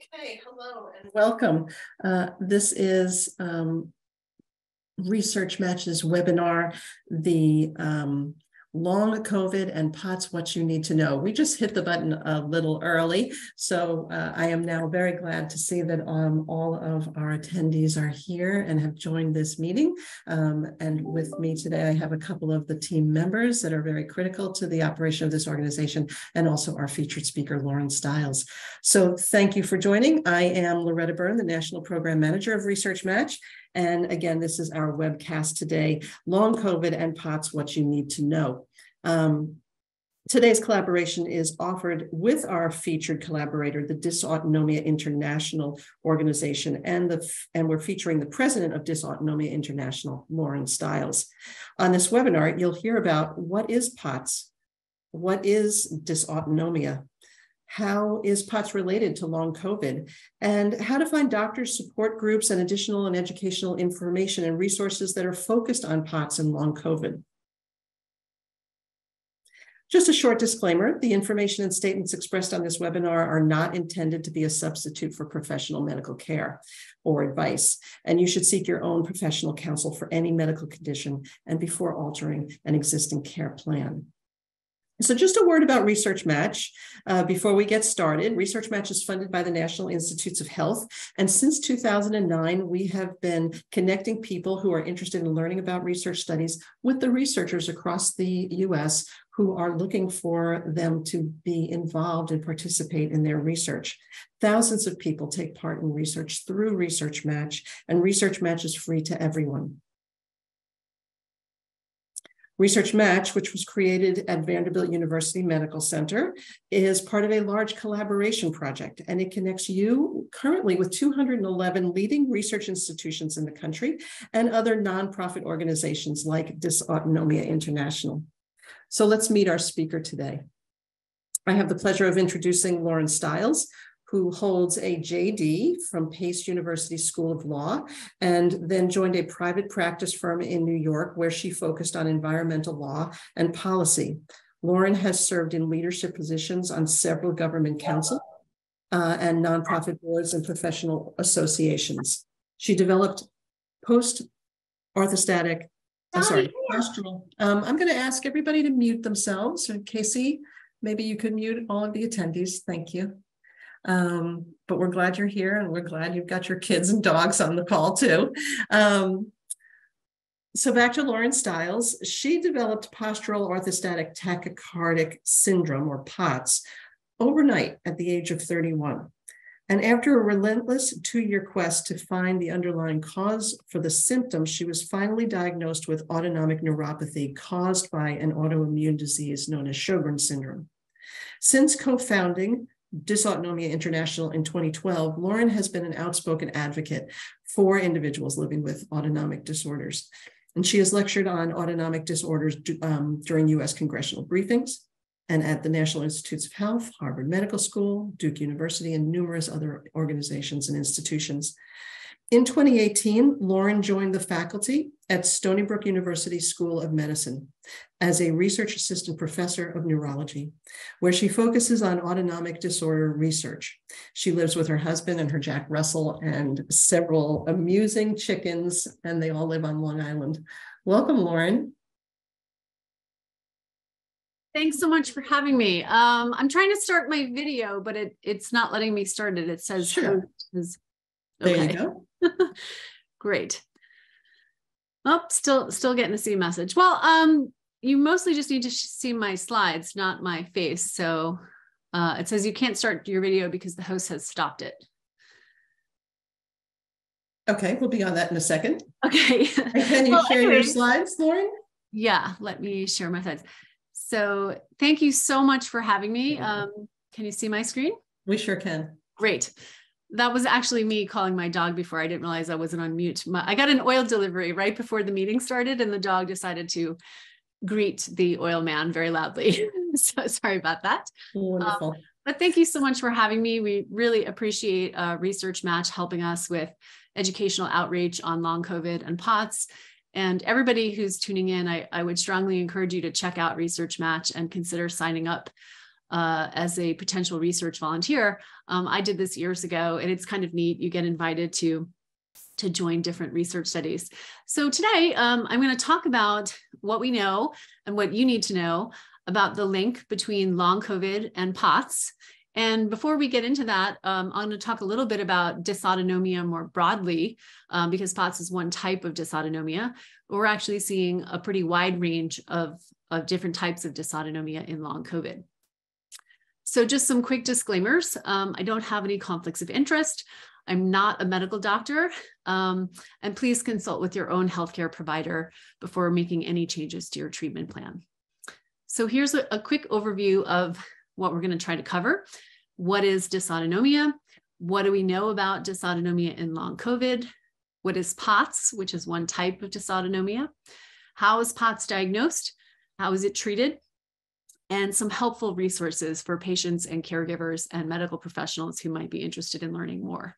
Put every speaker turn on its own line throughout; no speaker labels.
Okay, hello and welcome. This is ResearchMatch's webinar, the long COVID and POTS, what you need to know. We just hit the button a little early, so I am now very glad to see that all of our attendees are here and have joined this meeting. And with me today, I have a couple of the team members that are very critical to the operation of this organization, and also our featured speaker, Lauren Stiles. So thank you for joining. I am Loretta Byrne, the National Program Manager of ResearchMatch. And again, this is our webcast today, Long COVID and POTS, what you need to know. Today's collaboration is offered with our featured collaborator, the Dysautonomia International organization, and we're featuring the president of Dysautonomia International, Lauren Stiles. On this webinar, you'll hear about what is POTS, what is dysautonomia, how is POTS related to long COVID, and how to find doctors, support groups, and additional and educational information and resources that are focused on POTS and long COVID. Just a short disclaimer, the information and statements expressed on this webinar are not intended to be a substitute for professional medical care or advice, and you should seek your own professional counsel for any medical condition and before altering an existing care plan. So just a word about ResearchMatch before we get started. ResearchMatch is funded by the National Institutes of Health. And since 2009, we have been connecting people who are interested in learning about research studies with the researchers across the US who are looking for them to be involved and participate in their research. Thousands of people take part in research through ResearchMatch, and ResearchMatch is free to everyone. ResearchMatch, which was created at Vanderbilt University Medical Center, is part of a large collaboration project, and it connects you currently with 211 leading research institutions in the country and other nonprofit organizations like Dysautonomia International. So let's meet our speaker today. I have the pleasure of introducing Lauren Stiles, who holds a JD from Pace University School of Law, and then joined a private practice firm in New York where she focused on environmental law and policy. Lauren has served in leadership positions on several government councils and nonprofit boards and professional associations. She developed Postural. I'm going to ask everybody to mute themselves. And Casey, maybe you could mute all of the attendees. Thank you. But we're glad you're here, and we're glad you've got your kids and dogs on the call too. So back to Lauren Stiles. She developed postural orthostatic tachycardic syndrome, or POTS, overnight at the age of 31. And after a relentless 2-year quest to find the underlying cause for the symptoms, she was finally diagnosed with autonomic neuropathy caused by an autoimmune disease known as Sjogren's syndrome. Since co-founding Dysautonomia International in 2012, Lauren has been an outspoken advocate for individuals living with autonomic disorders. And she has lectured on autonomic disorders during US congressional briefings and at the National Institutes of Health, Harvard Medical School, Duke University, and numerous other organizations and institutions. In 2018, Lauren joined the faculty at Stony Brook University School of Medicine as a research assistant professor of neurology, where she focuses on autonomic disorder research. She lives with her husband and her Jack Russell and several amusing chickens, and they all live on Long Island. Welcome, Lauren.
Thanks so much for having me. I'm trying to start my video, but it's not letting me start it. It says,
sure.
Okay.
There you go.
Great. Oh, still getting the same message. Well, you mostly just need to see my slides, not my face. So it says you can't start your video because the host has stopped it.
Okay, we'll be on that in a second.
Okay.
And can you share your slides, Lauren?
Yeah, let me share my slides. So thank you so much for having me. Can you see my screen?
We sure can.
Great. That was actually me calling my dog before. I didn't realize I wasn't on mute. I got an oil delivery right before the meeting started, and the dog decided to greet the oil man very loudly. So sorry about that.
Wonderful.
But thank you so much for having me. We really appreciate ResearchMatch helping us with educational outreach on long COVID and POTS. And everybody who's tuning in, I would strongly encourage you to check out ResearchMatch and consider signing up as a potential research volunteer. I did this years ago, and it's kind of neat. You get invited to join different research studies. So today I'm going to talk about what we know and what you need to know about the link between long COVID and POTS. And before we get into that, I'm going to talk a little bit about dysautonomia more broadly, because POTS is one type of dysautonomia. We're actually seeing a pretty wide range of different types of dysautonomia in long COVID. So just some quick disclaimers. I don't have any conflicts of interest. I'm not a medical doctor, and please consult with your own healthcare provider before making any changes to your treatment plan. So here's a quick overview of what we're going to try to cover. What is dysautonomia? What do we know about dysautonomia in long COVID? What is POTS, which is one type of dysautonomia? How is POTS diagnosed? How is it treated? And some helpful resources for patients and caregivers and medical professionals who might be interested in learning more.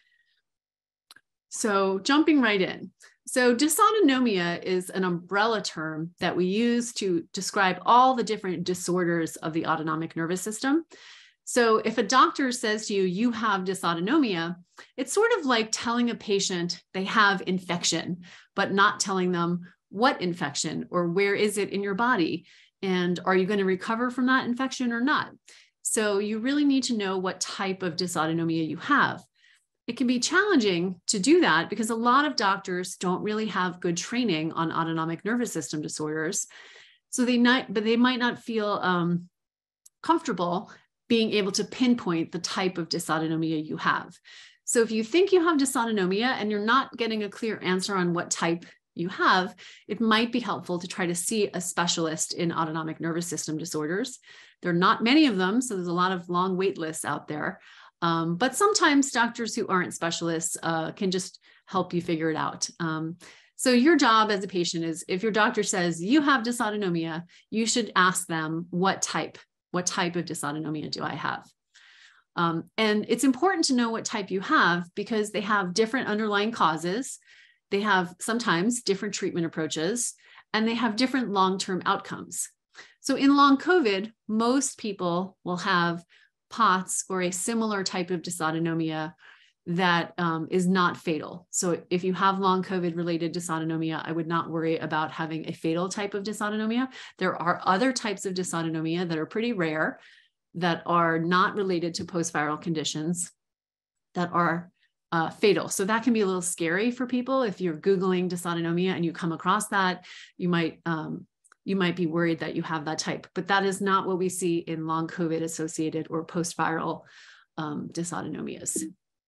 So jumping right in. So dysautonomia is an umbrella term that we use to describe all the different disorders of the autonomic nervous system. So if a doctor says to you, you have dysautonomia, it's sort of like telling a patient they have infection, but not telling them what infection or where is it in your body, and are you going to recover from that infection or not? So you really need to know what type of dysautonomia you have. It can be challenging to do that because a lot of doctors don't really have good training on autonomic nervous system disorders. So they might not feel comfortable being able to pinpoint the type of dysautonomia you have. So if you think you have dysautonomia and you're not getting a clear answer on what type you have, it might be helpful to try to see a specialist in autonomic nervous system disorders. There are not many of them, so there's a lot of long wait lists out there. But sometimes doctors who aren't specialists can just help you figure it out. So your job as a patient is, if your doctor says you have dysautonomia, you should ask them what type of dysautonomia do I have? And it's important to know what type you have because they have different underlying causes. They have sometimes different treatment approaches, and they have different long-term outcomes. So in long COVID, most people will have POTS or a similar type of dysautonomia that is not fatal. So if you have long COVID related dysautonomia, I would not worry about having a fatal type of dysautonomia. There are other types of dysautonomia that are pretty rare that are not related to post-viral conditions that are fatal. So that can be a little scary for people. If you're Googling dysautonomia and you come across that, you might be worried that you have that type, but that is not what we see in long COVID associated or post-viral dysautonomias.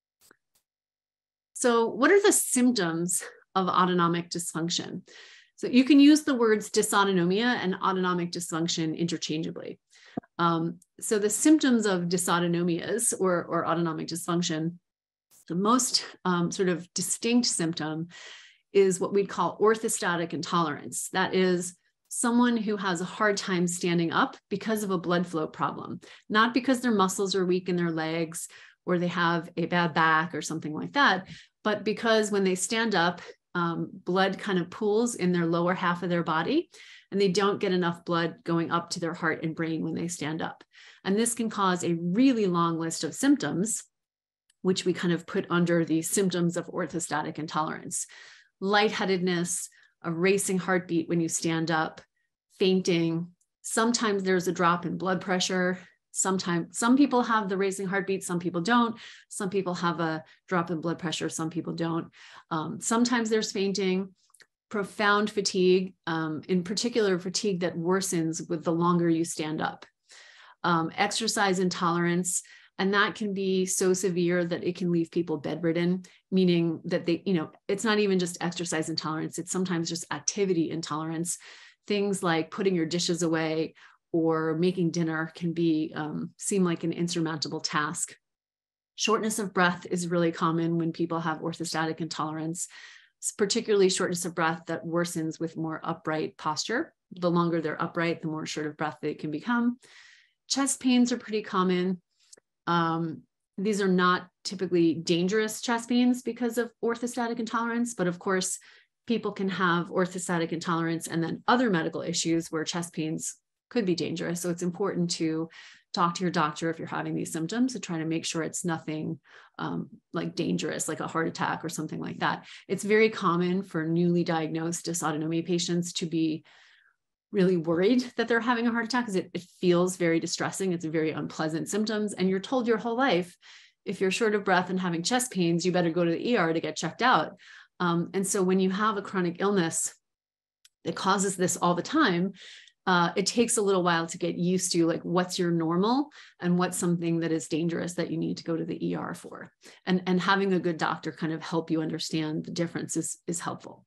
So what are the symptoms of autonomic dysfunction? So you can use the words dysautonomia and autonomic dysfunction interchangeably. So the symptoms of dysautonomias or autonomic dysfunction, the most sort of distinct symptom is what we'd call orthostatic intolerance. That is someone who has a hard time standing up because of a blood flow problem, not because their muscles are weak in their legs or they have a bad back or something like that, but because when they stand up, blood kind of pools in their lower half of their body, and they don't get enough blood going up to their heart and brain when they stand up. And this can cause a really long list of symptoms, which we kind of put under the symptoms of orthostatic intolerance: lightheadedness, a racing heartbeat when you stand up, fainting. Sometimes there's a drop in blood pressure. Sometimes some people have the racing heartbeat, some people don't. Some people have a drop in blood pressure, some people don't. Sometimes there's fainting, profound fatigue, in particular fatigue that worsens with the longer you stand up. Exercise intolerance, and that can be so severe that it can leave people bedridden, meaning that they, it's not even just exercise intolerance, it's sometimes just activity intolerance. Things like putting your dishes away or making dinner can be seem like an insurmountable task. Shortness of breath is really common when people have orthostatic intolerance, particularly shortness of breath that worsens with more upright posture. The longer they're upright, the more short of breath they can become. Chest pains are pretty common. These are not typically dangerous chest pains because of orthostatic intolerance, but of course, people can have orthostatic intolerance and then other medical issues where chest pains could be dangerous. So it's important to talk to your doctor if you're having these symptoms to try to make sure it's nothing like dangerous, like a heart attack or something like that. It's very common for newly diagnosed dysautonomia patients to be really worried that they're having a heart attack because it feels very distressing. It's very unpleasant symptoms. And you're told your whole life, if you're short of breath and having chest pains, you better go to the ER to get checked out. And so when you have a chronic illness that causes this all the time, it takes a little while to get used to like what's your normal and what's something that is dangerous that you need to go to the ER for. And having a good doctor kind of help you understand the difference is helpful.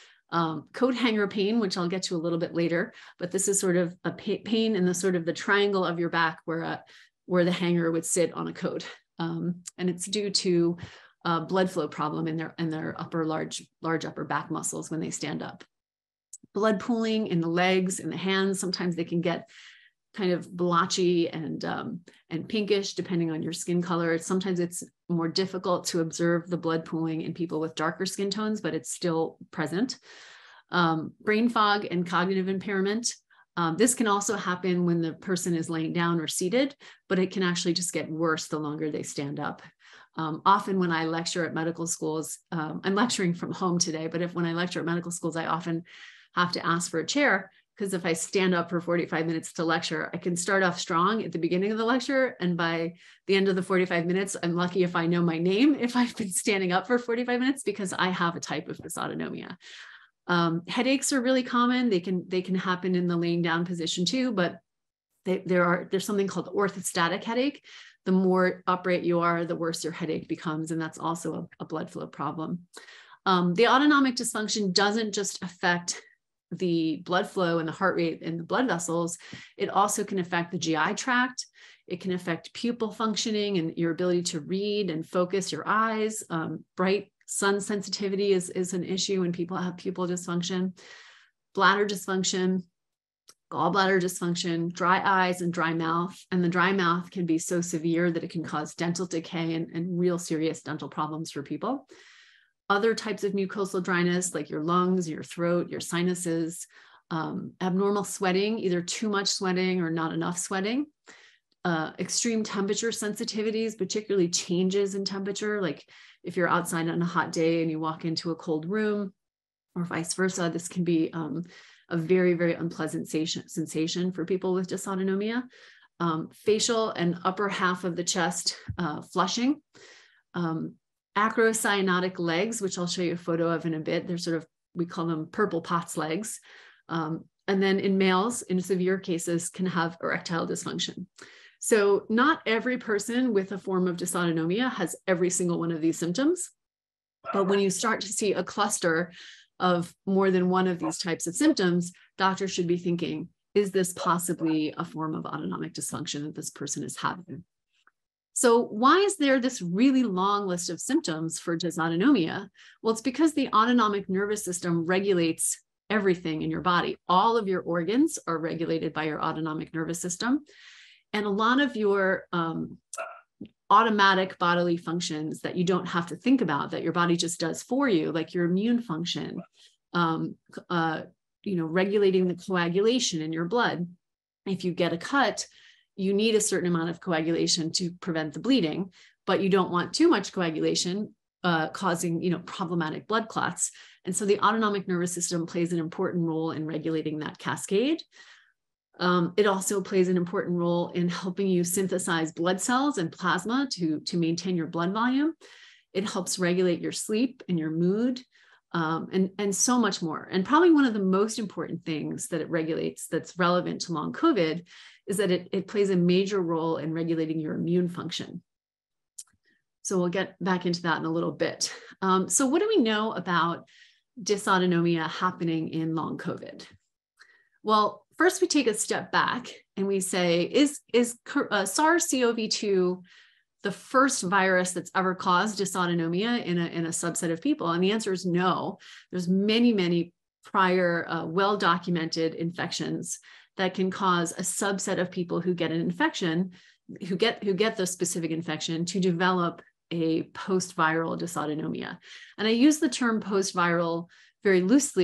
Coat hanger pain, which I'll get to a little bit later, but this is sort of a pain in the sort of the triangle of your back where the hanger would sit on a coat. And it's due to a blood flow problem in their large upper back muscles when they stand up. Blood pooling in the legs and the hands. Sometimes they can get kind of blotchy and pinkish depending on your skin color. Sometimes it's more difficult to observe the blood pooling in people with darker skin tones, but it's still present. Brain fog and cognitive impairment. This can also happen when the person is laying down or seated, but it can actually just get worse the longer they stand up. Often when I lecture at medical schools, I'm lecturing from home today, but when I lecture at medical schools, I often have to ask for a chair because if I stand up for 45 minutes to lecture, I can start off strong at the beginning of the lecture. And by the end of the 45 minutes, I'm lucky if I know my name, if I've been standing up for 45 minutes, because I have a type of dysautonomia. Headaches are really common. They can happen in the laying down position too, but there's something called orthostatic headache. The more upright you are, the worse your headache becomes. And that's also a blood flow problem. The autonomic dysfunction doesn't just affect the blood flow and the heart rate and the blood vessels. It also can affect the GI tract. It can affect pupil functioning and your ability to read and focus your eyes. Bright sun sensitivity is an issue when people have pupil dysfunction. Bladder dysfunction, gallbladder dysfunction, dry eyes and dry mouth. And the dry mouth can be so severe that it can cause dental decay and real serious dental problems for people. Other types of mucosal dryness, like your lungs, your throat, your sinuses, abnormal sweating, either too much sweating or not enough sweating, extreme temperature sensitivities, particularly changes in temperature, like if you're outside on a hot day and you walk into a cold room, or vice versa. This can be a very, very unpleasant sensation for people with dysautonomia. Facial and upper half of the chest flushing. Acrocyanotic legs, which I'll show you a photo of in a bit. They're sort of, we call them purple pot's legs. And then in males, in severe cases, can have erectile dysfunction. So not every person with a form of dysautonomia has every single one of these symptoms. But when you start to see a cluster of more than one of these types of symptoms, doctors should be thinking, is this possibly a form of autonomic dysfunction that this person is having? So why is there this really long list of symptoms for dysautonomia? Well, it's because the autonomic nervous system regulates everything in your body. All of your organs are regulated by your autonomic nervous system. And a lot of your automatic bodily functions that you don't have to think about, that your body just does for you, like your immune function, regulating the coagulation in your blood. If you get a cut, you need a certain amount of coagulation to prevent the bleeding, but you don't want too much coagulation causing, problematic blood clots. And so the autonomic nervous system plays an important role in regulating that cascade. It also plays an important role in helping you synthesize blood cells and plasma to maintain your blood volume. It helps regulate your sleep and your mood, and so much more. And probably one of the most important things that it regulates that's relevant to long COVID is that it plays a major role in regulating your immune function. So we'll get back into that in a little bit. So what do we know about dysautonomia happening in long COVID? Well, first we take a step back and we say, is SARS-CoV-2 the first virus that's ever caused dysautonomia in a subset of people? And the answer is no. There's many, many prior well-documented infections that can cause a subset of people who get an infection, who get the specific infection, to develop a post-viral dysautonomia. And I use the term post-viral very loosely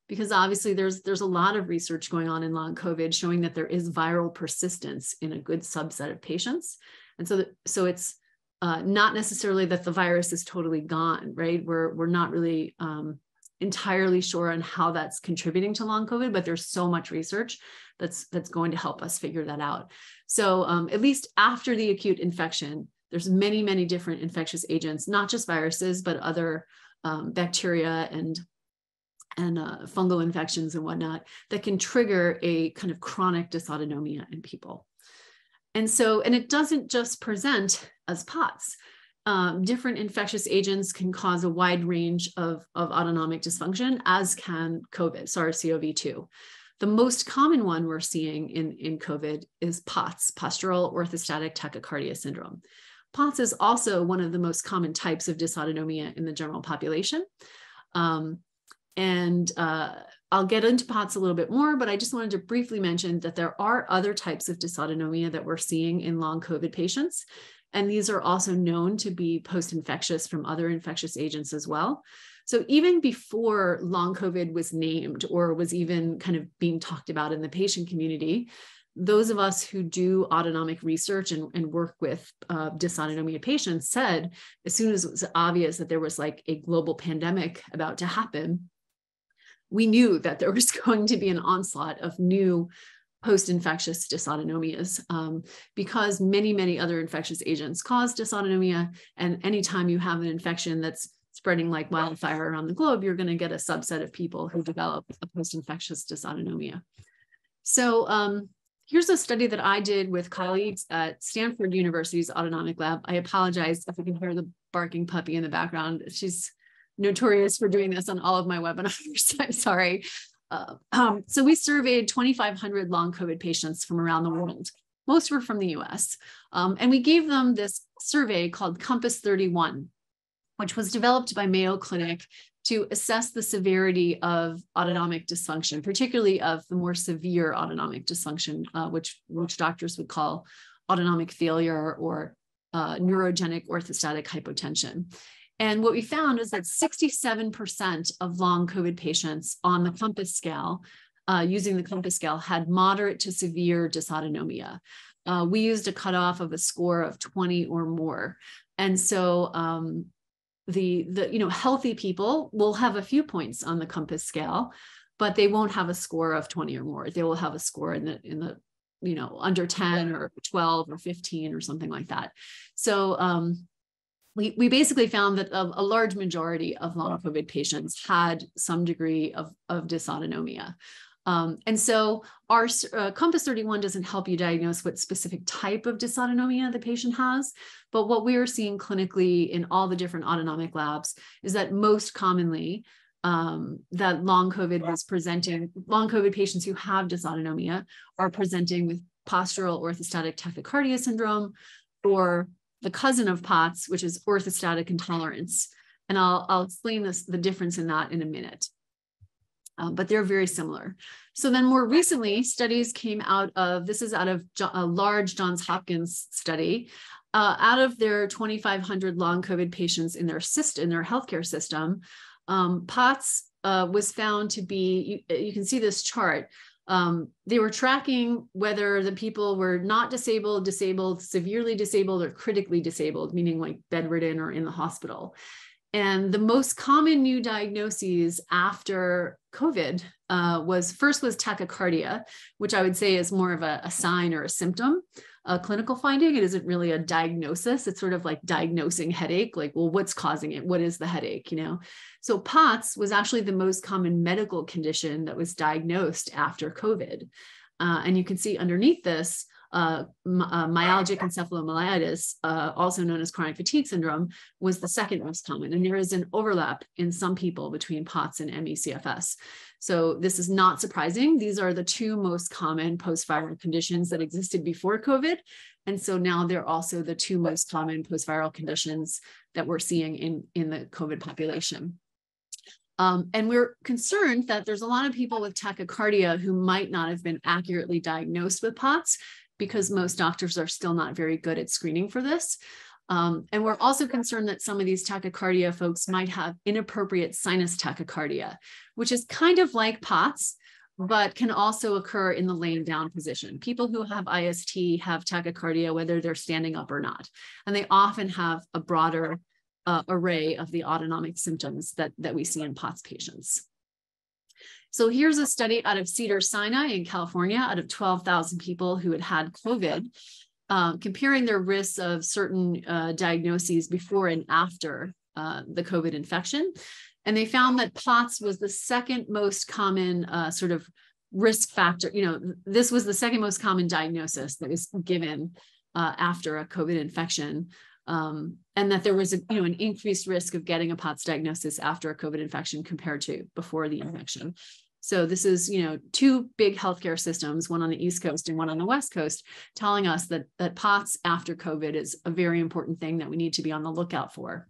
because obviously there's a lot of research going on in long COVID showing that there is viral persistence in a good subset of patients. And so it's not necessarily that the virus is totally gone, right? We're not really entirely sure on how that's contributing to long COVID, but there's so much research that's going to help us figure that out. So at least after the acute infection, there's many, many different infectious agents, not just viruses, but other bacteria and fungal infections and whatnot that can trigger a kind of chronic dysautonomia in people. And it doesn't just present as POTS. Different infectious agents can cause a wide range of autonomic dysfunction, as can COVID, SARS-CoV-2. The most common one we're seeing in COVID is POTS, Postural Orthostatic Tachycardia Syndrome. POTS is also one of the most common types of dysautonomia in the general population. I'll get into POTS a little bit more, but I just wanted to briefly mention that there are other types of dysautonomia that we're seeing in long COVID patients. And these are also known to be post-infectious from other infectious agents as well. So even before long COVID was named or was even kind of being talked about in the patient community, those of us who do autonomic research and work with dysautonomia patients said, as soon as it was obvious that there was like a global pandemic about to happen, we knew that there was going to be an onslaught of new post-infectious dysautonomias because many, many other infectious agents cause dysautonomia. And anytime you have an infection that's spreading like wildfire around the globe, you're going to get a subset of people who develop a post-infectious dysautonomia. So here's a study that I did with colleagues at Stanford University's Autonomic Lab. I apologize if you can hear the barking puppy in the background. She's notorious for doing this on all of my webinars. I'm sorry. So we surveyed 2,500 long COVID patients from around the world. Most were from the US. And we gave them this survey called Compass 31, which was developed by Mayo Clinic to assess the severity of autonomic dysfunction, particularly of the more severe autonomic dysfunction, which doctors would call autonomic failure or neurogenic orthostatic hypotension. And what we found is that 67% of long COVID patients on the Compass scale, using the Compass scale, had moderate to severe dysautonomia. We used a cutoff of a score of 20 or more. And so the healthy people will have a few points on the Compass scale, but they won't have a score of 20 or more. They will have a score in the under 10 or 12 or 15 or something like that. So we basically found that a large majority of long COVID patients had some degree of dysautonomia. And so our Compass 31 doesn't help you diagnose what specific type of dysautonomia the patient has, but what we are seeing clinically in all the different autonomic labs is that most commonly that long COVID patients who have dysautonomia are presenting with postural orthostatic tachycardia syndrome, or the cousin of POTS, which is orthostatic intolerance. And I'll explain the difference in that in a minute. But they're very similar. So then more recently, studies came out of, this is out of a large Johns Hopkins study, out of their 2,500 long COVID patients in their healthcare system, POTS was found to be, you can see this chart, they were tracking whether the people were not disabled, severely disabled, or critically disabled, meaning like bedridden or in the hospital. And the most common new diagnoses after COVID was tachycardia, which I would say is more of a sign or a symptom, a clinical finding. It isn't really a diagnosis. It's sort of like diagnosing headache, like, well, what's causing it? What is the headache, So POTS was actually the most common medical condition that was diagnosed after COVID. And you can see underneath this, myalgic encephalomyelitis, also known as chronic fatigue syndrome, was the second most common. And there is an overlap in some people between POTS and ME/CFS. So this is not surprising. These are the two most common post-viral conditions that existed before COVID. And so now they're also the two most common post-viral conditions that we're seeing in the COVID population. And we're concerned that there's a lot of people with tachycardia who might not have been accurately diagnosed with POTS, because most doctors are still not very good at screening for this. And we're also concerned that some of these tachycardia folks might have inappropriate sinus tachycardia, which is kind of like POTS, but can also occur in the laying down position. People who have IST have tachycardia, whether they're standing up or not. And they often have a broader array of the autonomic symptoms that we see in POTS patients. So here's a study out of Cedars-Sinai in California, out of 12,000 people who had had COVID, comparing their risks of certain diagnoses before and after the COVID infection. And they found that POTS was the second most common sort of risk factor. This was the second most common diagnosis that was given after a COVID infection. And that there was an increased risk of getting a POTS diagnosis after a COVID infection compared to before the infection. So this is, two big healthcare systems, one on the East Coast and one on the West Coast, telling us that POTS after COVID is a very important thing that we need to be on the lookout for.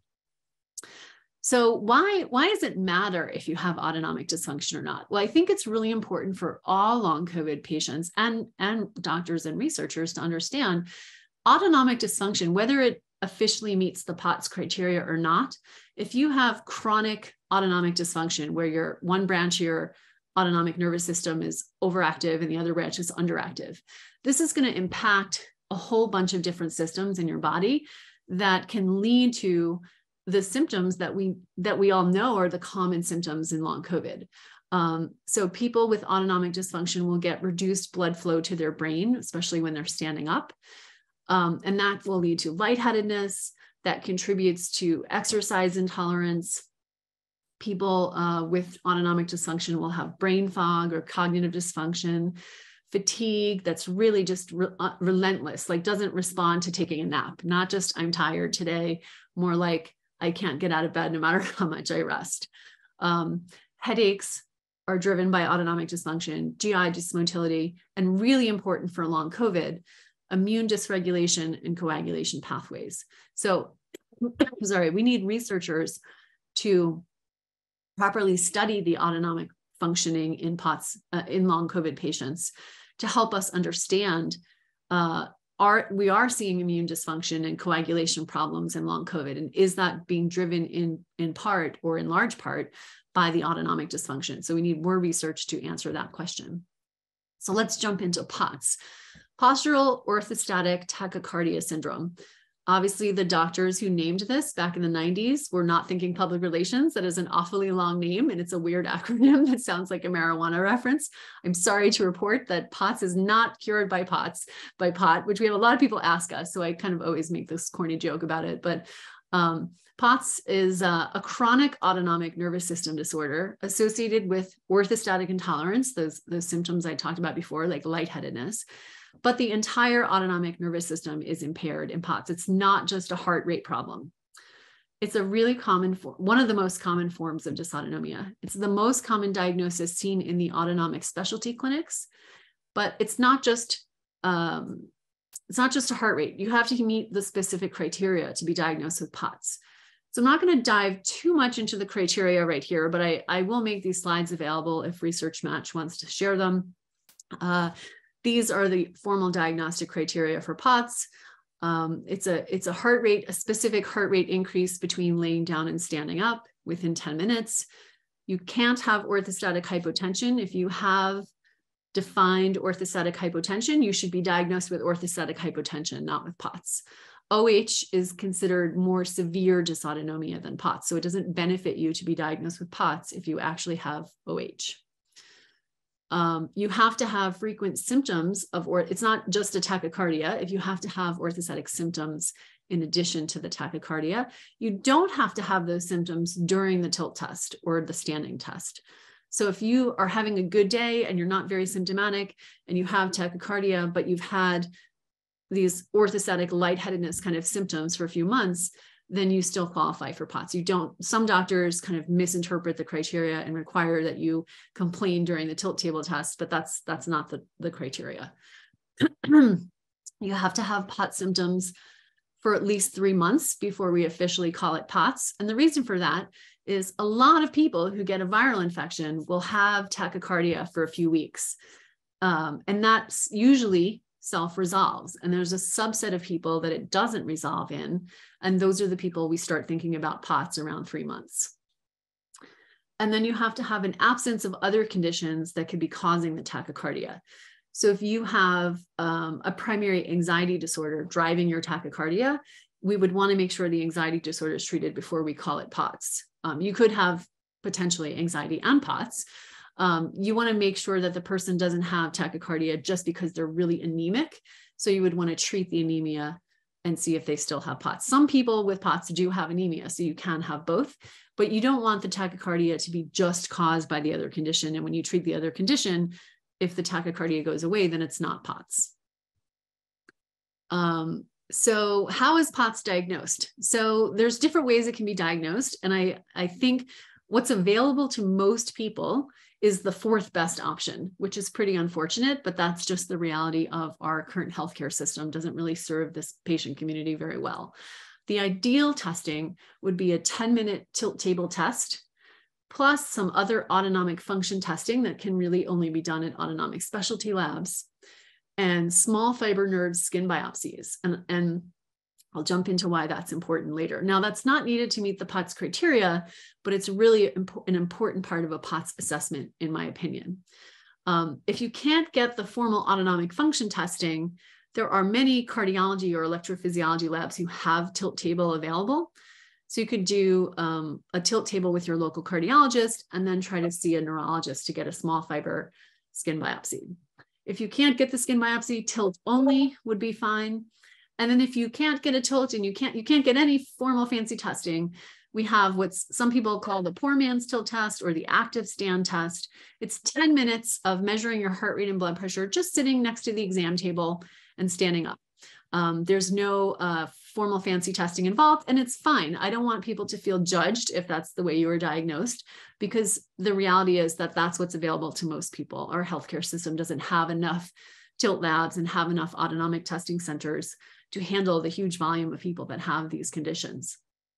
So why does it matter if you have autonomic dysfunction or not? Well, I think it's really important for all long COVID patients and doctors and researchers to understand autonomic dysfunction, whether it officially meets the POTS criteria or not. If you have chronic autonomic dysfunction where one branch of your autonomic nervous system is overactive and the other branch is underactive, this is going to impact a whole bunch of different systems in your body that can lead to the symptoms that we all know are the common symptoms in long COVID. So people with autonomic dysfunction will get reduced blood flow to their brain, especially when they're standing up. And that will lead to lightheadedness that contributes to exercise intolerance. People with autonomic dysfunction will have brain fog or cognitive dysfunction, fatigue that's really just relentless, like doesn't respond to taking a nap, not just I'm tired today, more like I can't get out of bed no matter how much I rest. Headaches are driven by autonomic dysfunction, GI dysmotility, and really important for long COVID, immune dysregulation and coagulation pathways. So, we need researchers to properly study the autonomic functioning in POTS in long COVID patients to help us understand we are seeing immune dysfunction and coagulation problems in long COVID, and is that being driven in part or in large part by the autonomic dysfunction? So we need more research to answer that question. So let's jump into POTS. Postural orthostatic tachycardia syndrome. Obviously, the doctors who named this back in the 90s were not thinking public relations. That is an awfully long name, and it's a weird acronym that sounds like a marijuana reference. I'm sorry to report that POTS is not cured by POT, which we have a lot of people ask us. So I kind of always make this corny joke about it. But POTS is a chronic autonomic nervous system disorder associated with orthostatic intolerance, those symptoms I talked about before, like lightheadedness. But the entire autonomic nervous system is impaired in POTS. It's not just a heart rate problem. It's a really common one of the most common forms of dysautonomia. It's the most common diagnosis seen in the autonomic specialty clinics, but it's not just a heart rate. You have to meet the specific criteria to be diagnosed with POTS. So I'm not going to dive too much into the criteria right here, but I will make these slides available if ResearchMatch wants to share them. These are the formal diagnostic criteria for POTS. It's a heart rate, a specific heart rate increase between laying down and standing up within 10 minutes. You can't have orthostatic hypotension. If you have defined orthostatic hypotension, you should be diagnosed with orthostatic hypotension, not with POTS. OH is considered more severe dysautonomia than POTS, so it doesn't benefit you to be diagnosed with POTS if you actually have OH. You have to have frequent symptoms it's not just a tachycardia. If you have to have orthostatic symptoms in addition to the tachycardia, you don't have to have those symptoms during the tilt test or the standing test. So if you are having a good day and you're not very symptomatic and you have tachycardia, but you've had these orthostatic lightheadedness kind of symptoms for a few months, then you still qualify for POTS. Some doctors kind of misinterpret the criteria and require that you complain during the tilt table test, but that's not the criteria. You have to have POTS symptoms for at least 3 months before we officially call it POTS. And the reason for that is a lot of people who get a viral infection will have tachycardia for a few weeks. And that's usually self-resolves. And there's a subset of people that it doesn't resolve in. And those are the people we start thinking about POTS around 3 months. And then you have to have an absence of other conditions that could be causing the tachycardia. So if you have a primary anxiety disorder driving your tachycardia, we would want to make sure the anxiety disorder is treated before we call it POTS. You could have potentially anxiety and POTS. You want to make sure that the person doesn't have tachycardia just because they're really anemic. So you would want to treat the anemia and see if they still have POTS. Some people with POTS do have anemia, so you can have both, but you don't want the tachycardia to be just caused by the other condition. And when you treat the other condition, if the tachycardia goes away, then it's not POTS. So how is POTS diagnosed? So there's different ways it can be diagnosed. And I think what's available to most people is the fourth best option, which is pretty unfortunate, but that's just the reality of our current healthcare system. Doesn't really serve this patient community very well. The ideal testing would be a 10-minute tilt table test, plus some other autonomic function testing that can really only be done at autonomic specialty labs, and small fiber nerve skin biopsies. And I'll jump into why that's important later. Now, that's not needed to meet the POTS criteria, but it's really an important part of a POTS assessment, in my opinion. If you can't get the formal autonomic function testing, there are many cardiology or electrophysiology labs who have tilt table available. So you could do a tilt table with your local cardiologist and then try to see a neurologist to get a small fiber skin biopsy. If you can't get the skin biopsy, tilt only would be fine. And then if you can't get a tilt and you can't get any formal fancy testing, we have what some people call the poor man's tilt test or the active stand test. It's 10 minutes of measuring your heart rate and blood pressure, just sitting next to the exam table and standing up. There's no formal fancy testing involved, and it's fine. I don't want people to feel judged if that's the way you were diagnosed, because the reality is that that's what's available to most people. Our healthcare system doesn't have enough tilt labs and have enough autonomic testing centers to handle the huge volume of people that have these conditions.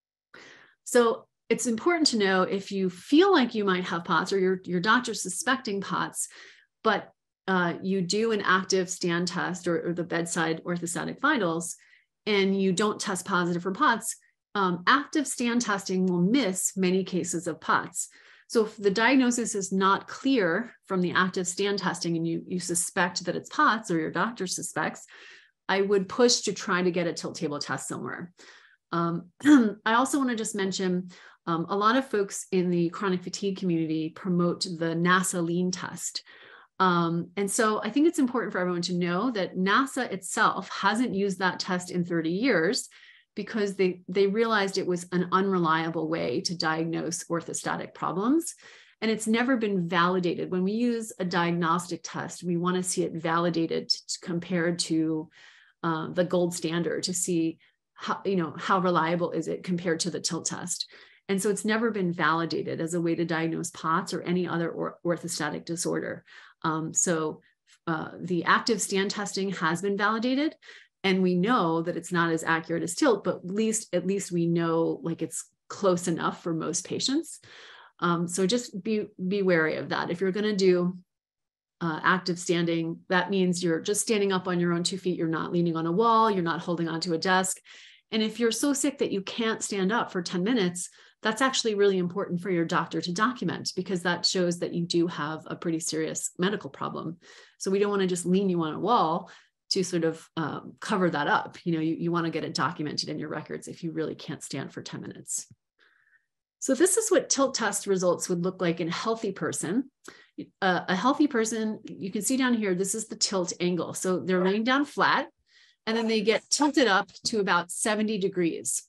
So it's important to know if you feel like you might have POTS or your doctor's suspecting POTS, but you do an active stand test or the bedside orthostatic vitals, and you don't test positive for POTS, active stand testing will miss many cases of POTS. So if the diagnosis is not clear from the active stand testing and you suspect that it's POTS or your doctor suspects, I would push to try to get a tilt table test somewhere. I also want to just mention a lot of folks in the chronic fatigue community promote the NASA lean test. And so I think it's important for everyone to know that NASA itself hasn't used that test in 30 years because they realized it was an unreliable way to diagnose orthostatic problems. And it's never been validated. When we use a diagnostic test, we want to see it validated compared to the gold standard to see how reliable is it compared to the tilt test. And so it's never been validated as a way to diagnose POTS or any other orthostatic disorder. So the active stand testing has been validated, and we know that it's not as accurate as tilt, but at least we know like it's close enough for most patients. So just be wary of that. If you're going to do active standing, that means you're just standing up on your own 2 feet. You're not leaning on a wall. You're not holding onto a desk. And if you're so sick that you can't stand up for 10 minutes, that's actually really important for your doctor to document, because that shows that you do have a pretty serious medical problem. So we don't want to just lean you on a wall to sort of cover that up. You want to get it documented in your records if you really can't stand for 10 minutes. So this is what tilt test results would look like in a healthy person. A healthy person, you can see down here, this is the tilt angle. So they're laying down flat, and then they get tilted up to about 70 degrees.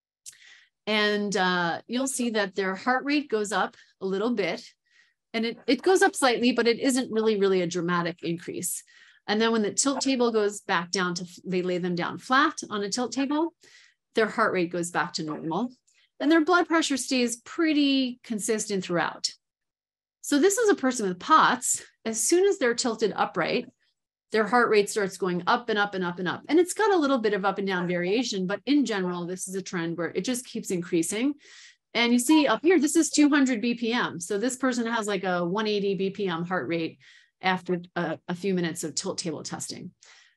And you'll see that their heart rate goes up a little bit, and it goes up slightly, but it isn't really a dramatic increase. And then when the tilt table goes back down they lay them down flat on a tilt table, their heart rate goes back to normal, and their blood pressure stays pretty consistent throughout. So this is a person with POTS. As soon as they're tilted upright, their heart rate starts going up and up and up and up. And it's got a little bit of up and down variation, but in general, this is a trend where it just keeps increasing. And you see up here, this is 200 BPM. So this person has like a 180 BPM heart rate after a few minutes of tilt table testing.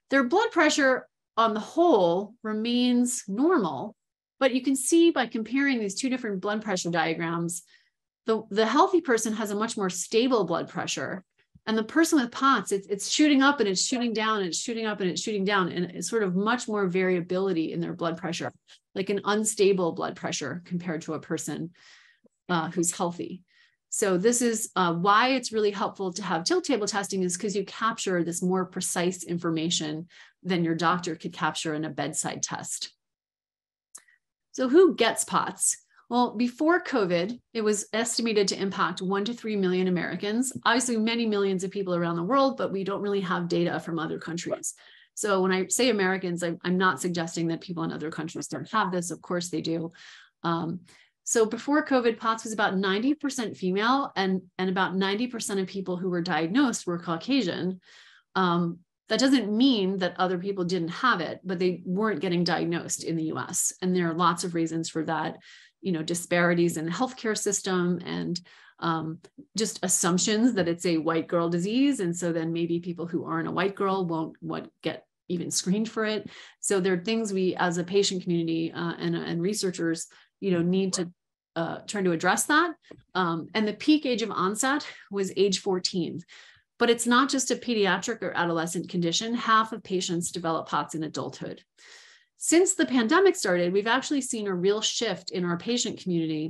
Their blood pressure on the whole remains normal, but you can see by comparing these two different blood pressure diagrams, the healthy person has a much more stable blood pressure. And the person with POTS, it's shooting up and it's shooting down and it's shooting up and it's shooting down. And it's sort of much more variability in their blood pressure, like an unstable blood pressure compared to a person who's healthy. So this is why it's really helpful to have tilt table testing, is because you capture this more precise information than your doctor could capture in a bedside test. So who gets POTS? Well, before COVID, it was estimated to impact 1 to 3 million Americans, obviously many millions of people around the world, but we don't really have data from other countries. So when I say Americans, I'm not suggesting that people in other countries don't have this. Of course they do. So before COVID, POTS was about 90% female, and about 90% of people who were diagnosed were Caucasian. That doesn't mean that other people didn't have it, but they weren't getting diagnosed in the US. And there are lots of reasons for that, disparities in the healthcare system and just assumptions that it's a white girl disease. And so then maybe people who aren't a white girl won't get even screened for it. So there are things we as a patient community and researchers, need to try to address that. And the peak age of onset was age 14. But it's not just a pediatric or adolescent condition. Half of patients develop POTS in adulthood. Since the pandemic started, we've actually seen a real shift in our patient community.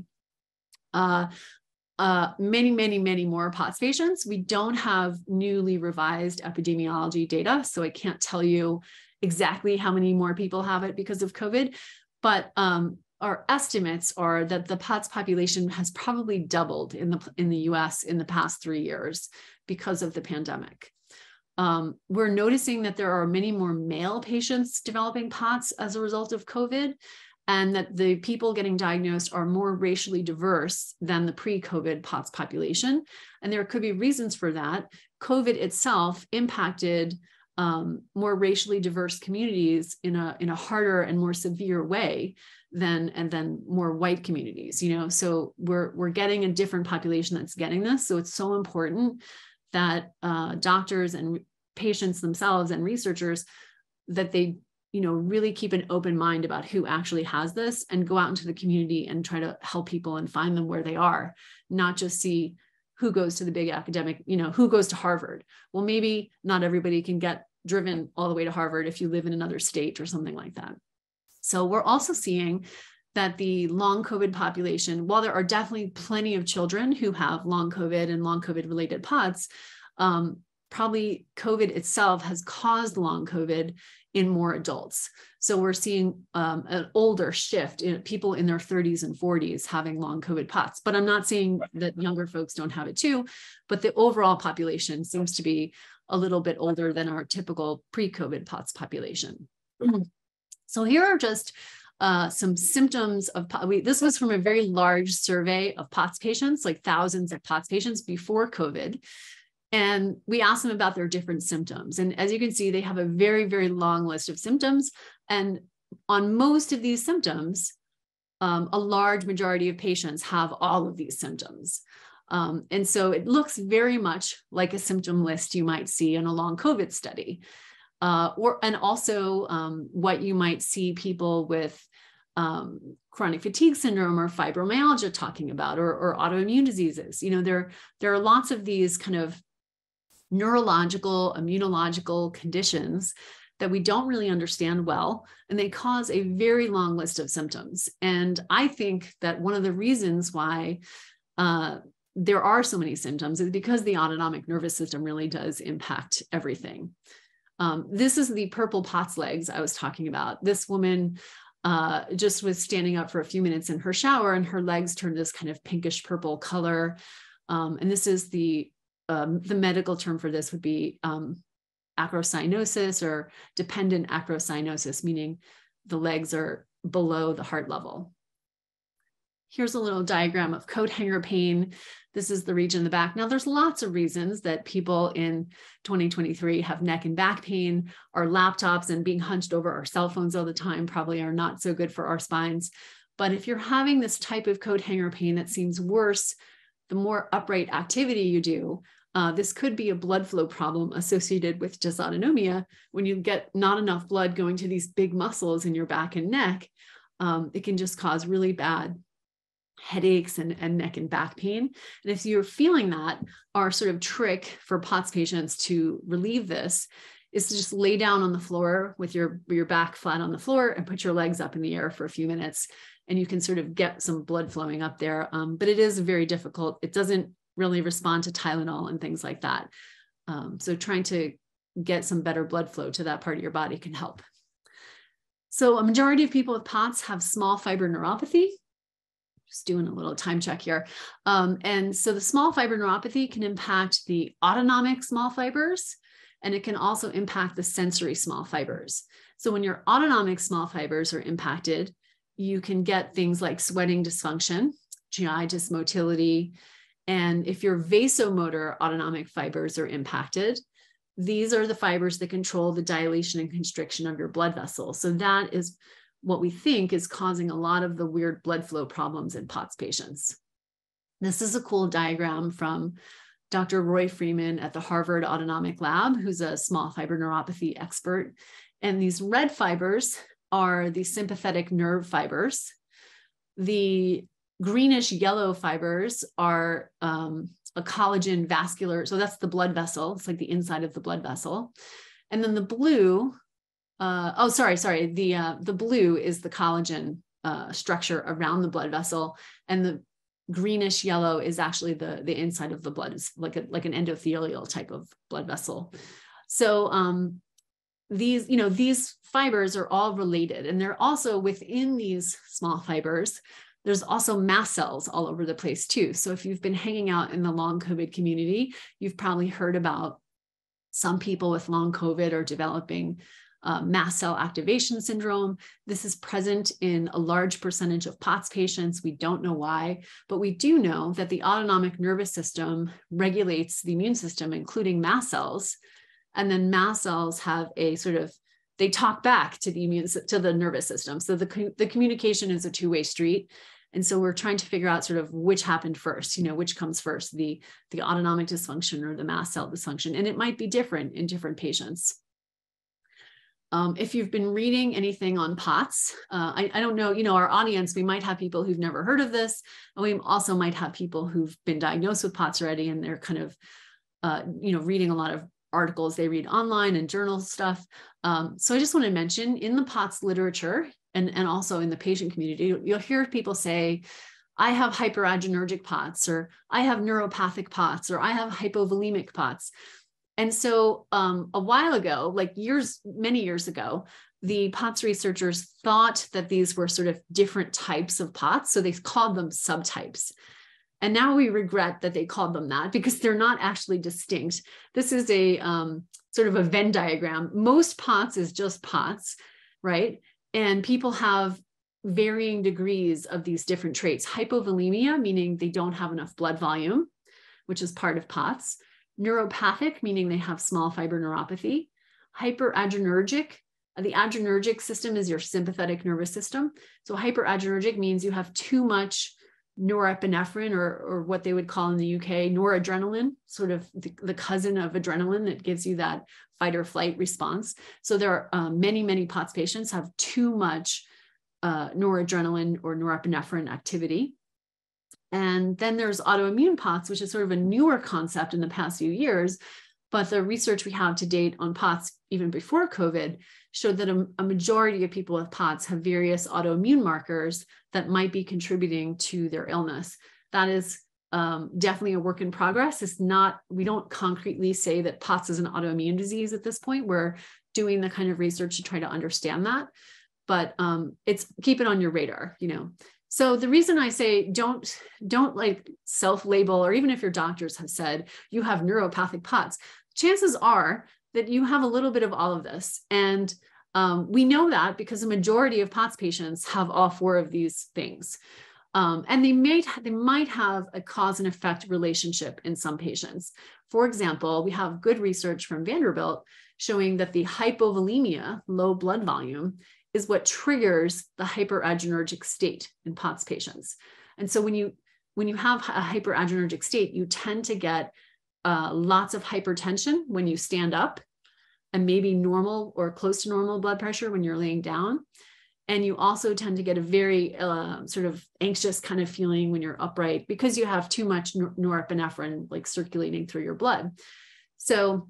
Many more POTS patients. We don't have newly revised epidemiology data, so I can't tell you exactly how many more people have it because of COVID, but our estimates are that the POTS population has probably doubled in the US in the past 3 years because of the pandemic. We're noticing that there are many more male patients developing POTS as a result of COVID, and that the people getting diagnosed are more racially diverse than the pre-COVID POTS population. And there could be reasons for that. COVID itself impacted more racially diverse communities in a harder and more severe way than more white communities, so we're getting a different population that's getting this. So it's so important that doctors and patients themselves and researchers, that they really keep an open mind about who actually has this and go out into the community and try to help people and find them where they are, not just see who goes to the big academic, who goes to Harvard. Well, maybe not everybody can get driven all the way to Harvard if you live in another state or something like that. So we're also seeing that the long COVID population, while there are definitely plenty of children who have long COVID and long COVID related POTS, probably COVID itself has caused long COVID in more adults. So we're seeing an older shift in people in their 30s and 40s having long COVID POTS. But I'm not saying that younger folks don't have it too, but the overall population seems to be a little bit older than our typical pre-COVID POTS population. So here are just some symptoms of POTS. This was from a very large survey of POTS patients, like thousands of POTS patients before COVID. And we asked them about their different symptoms. And as you can see, they have a very, very long list of symptoms. And on most of these symptoms, a large majority of patients have all of these symptoms. And so it looks very much like a symptom list you might see in a long COVID study. And also what you might see people with chronic fatigue syndrome or fibromyalgia talking about, or autoimmune diseases. There are lots of these kind of neurological, immunological conditions that we don't really understand well, and they cause a very long list of symptoms. And I think that one of the reasons why there are so many symptoms is because the autonomic nervous system really does impact everything. This is the purple POTS legs I was talking about. This woman just was standing up for a few minutes in her shower, and her legs turned this kind of pinkish purple color. And this is the medical term for this would be acrocyanosis, or dependent acrocyanosis, meaning the legs are below the heart level. Here's a little diagram of coat hanger pain. This is the region in the back. Now, there's lots of reasons that people in 2023 have neck and back pain. Our laptops and being hunched over our cell phones all the time probably are not so good for our spines. But if you're having this type of coat hanger pain that seems worse, the more upright activity you do, this could be a blood flow problem associated with dysautonomia. When you get not enough blood going to these big muscles in your back and neck, it can just cause really bad headaches and neck and back pain. And if you're feeling that, our sort of trick for POTS patients to relieve this is to just lay down on the floor with your back flat on the floor and put your legs up in the air for a few minutes. And you can sort of get some blood flowing up there. But it is very difficult. It doesn't really respond to Tylenol and things like that. So trying to get some better blood flow to that part of your body can help. So a majority of people with POTS have small fiber neuropathy. Just doing a little time check here. And so the small fiber neuropathy can impact the autonomic small fibers, and it can also impact the sensory small fibers. So when your autonomic small fibers are impacted, you can get things like sweating dysfunction, GI dysmotility. And if your vasomotor autonomic fibers are impacted, these are the fibers that control the dilation and constriction of your blood vessels. So that is what we think is causing a lot of the weird blood flow problems in POTS patients. This is a cool diagram from Dr. Roy Freeman at the Harvard Autonomic Lab, who's a small fiber neuropathy expert. And these red fibers are the sympathetic nerve fibers. The greenish yellow fibers are a collagen vascular. So that's the blood vessel. It's like the inside of the blood vessel. And then the blue, the blue is the collagen structure around the blood vessel. And the greenish yellow is actually the inside of the blood. It's like an endothelial type of blood vessel. So these fibers are all related, and they're also within these small fibers. There's also mast cells all over the place too. So if you've been hanging out in the long COVID community, you've probably heard about some people with long COVID are developing mast cell activation syndrome. This is present in a large percentage of POTS patients. We don't know why, but we do know that the autonomic nervous system regulates the immune system, including mast cells. And then mast cells have a sort of, they talk back to the nervous system. So the communication is a two-way street. And so we're trying to figure out sort of which happened first, which comes first, the autonomic dysfunction or the mast cell dysfunction. And it might be different in different patients. If you've been reading anything on POTS, I don't know, our audience, we might have people who've never heard of this. And we also might have people who've been diagnosed with POTS already, and they're kind of, reading a lot of articles they read online and journal stuff. So I just want to mention in the POTS literature and also in the patient community, you'll hear people say, I have hyperadrenergic POTS, or I have neuropathic POTS, or I have hypovolemic POTS. And so a while ago, many years ago, the POTS researchers thought that these were sort of different types of POTS. So they called them subtypes. And now we regret that they called them that, because they're not actually distinct. This is a sort of a Venn diagram. Most POTS is just POTS, right? And people have varying degrees of these different traits. Hypovolemia, meaning they don't have enough blood volume, which is part of POTS. Neuropathic, meaning they have small fiber neuropathy. Hyperadrenergic, the adrenergic system is your sympathetic nervous system. So hyperadrenergic means you have too much norepinephrine, or what they would call in the UK, noradrenaline, sort of the cousin of adrenaline that gives you that fight or flight response. So there are many POTS patients have too much noradrenaline or norepinephrine activity. And then there's autoimmune POTS, which is sort of a newer concept in the past few years. But the research we have to date on POTS, even before COVID, showed that a majority of people with POTS have various autoimmune markers that might be contributing to their illness. That is definitely a work in progress. We don't concretely say that POTS is an autoimmune disease at this point. We're doing the kind of research to try to understand that, but keep it on your radar, So the reason I say don't like self-label, or even if your doctors have said you have neuropathic POTS, chances are that you have a little bit of all of this. And we know that because the majority of POTS patients have all four of these things. And they might have a cause and effect relationship in some patients. For example, we have good research from Vanderbilt showing that the hypovolemia, low blood volume, is what triggers the hyperadrenergic state in POTS patients. And so when you have a hyperadrenergic state, you tend to get lots of hypertension when you stand up, and maybe normal or close to normal blood pressure when you're laying down. And you also tend to get a very sort of anxious kind of feeling when you're upright because you have too much norepinephrine like circulating through your blood. So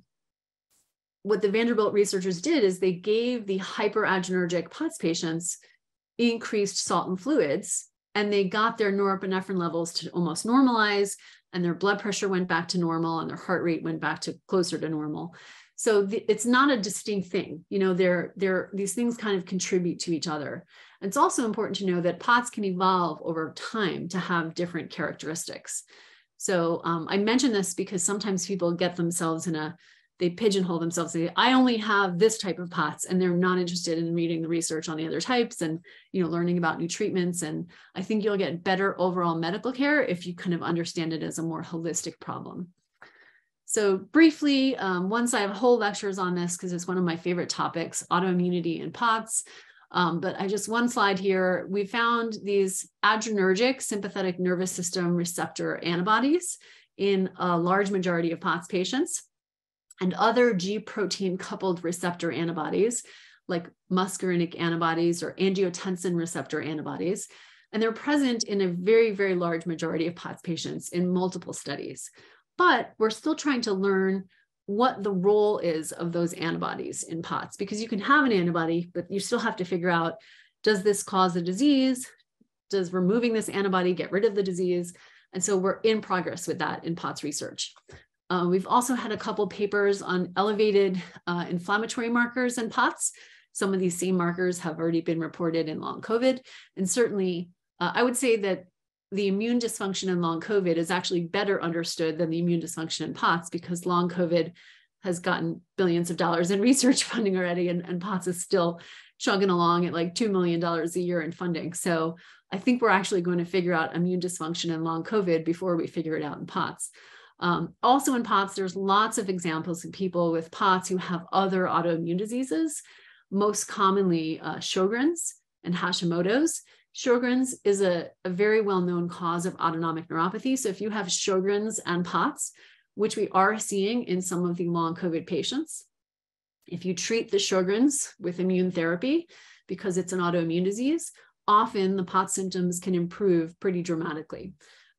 what the Vanderbilt researchers did is they gave the hyperadrenergic POTS patients increased salt and fluids, and they got their norepinephrine levels to almost normalize, and their blood pressure went back to normal, and their heart rate went back to closer to normal. So it's not a distinct thing. You know, these things kind of contribute to each other. And it's also important to know that POTS can evolve over time to have different characteristics. So I mention this because sometimes people get themselves they pigeonhole themselves. They say, I only have this type of POTS, and they're not interested in reading the research on the other types and, you know, learning about new treatments. And I think you'll get better overall medical care if you kind of understand it as a more holistic problem. So briefly, once I have whole lectures on this, because it's one of my favorite topics, autoimmunity and POTS. But I just one slide here, we found these adrenergic sympathetic nervous system receptor antibodies in a large majority of POTS patients, and other G protein coupled receptor antibodies like muscarinic antibodies or angiotensin receptor antibodies. And they're present in a very, very large majority of POTS patients in multiple studies. But we're still trying to learn what the role is of those antibodies in POTS, because you can have an antibody, but you still have to figure out, does this cause a disease? Does removing this antibody get rid of the disease? And so we're in progress with that in POTS research. We've also had a couple papers on elevated inflammatory markers in POTS. Some of these same markers have already been reported in long COVID. And certainly, I would say that the immune dysfunction in long COVID is actually better understood than the immune dysfunction in POTS, because long COVID has gotten billions of dollars in research funding already, and POTS is still chugging along at like $2 million a year in funding. So I think we're actually going to figure out immune dysfunction in long COVID before we figure it out in POTS. Also in POTS, there's lots of examples of people with POTS who have other autoimmune diseases, most commonly Sjogren's and Hashimoto's. Sjogren's is a very well-known cause of autonomic neuropathy. So if you have Sjogren's and POTS, which we are seeing in some of the long COVID patients, if you treat the Sjogren's with immune therapy, because it's an autoimmune disease, often the POTS symptoms can improve pretty dramatically.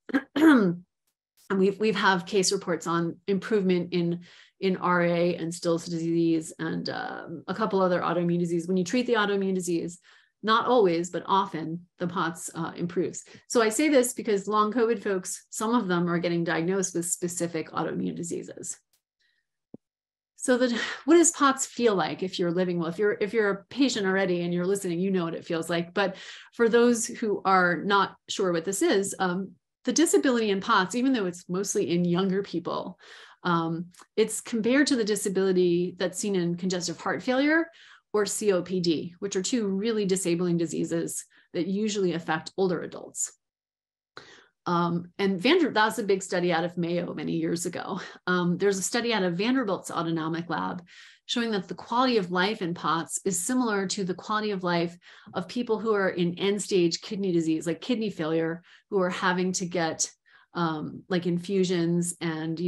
And we've have case reports on improvement in RA and Still's disease and a couple other autoimmune diseases. When you treat the autoimmune disease, not always, but often the POTS improves. So I say this because long COVID folks, some of them are getting diagnosed with specific autoimmune diseases. So what does POTS feel like if you're living well? If you're a patient already and you're listening, you know what it feels like. But for those who are not sure what this is, the disability in POTS, even though it's mostly in younger people, it's compared to the disability that's seen in congestive heart failure or COPD, which are two really disabling diseases that usually affect older adults. And that's a big study out of Mayo many years ago. There's a study out of Vanderbilt's autonomic lab showing that the quality of life in POTS is similar to the quality of life of people who are in end-stage kidney disease, like kidney failure, who are having to get like infusions and,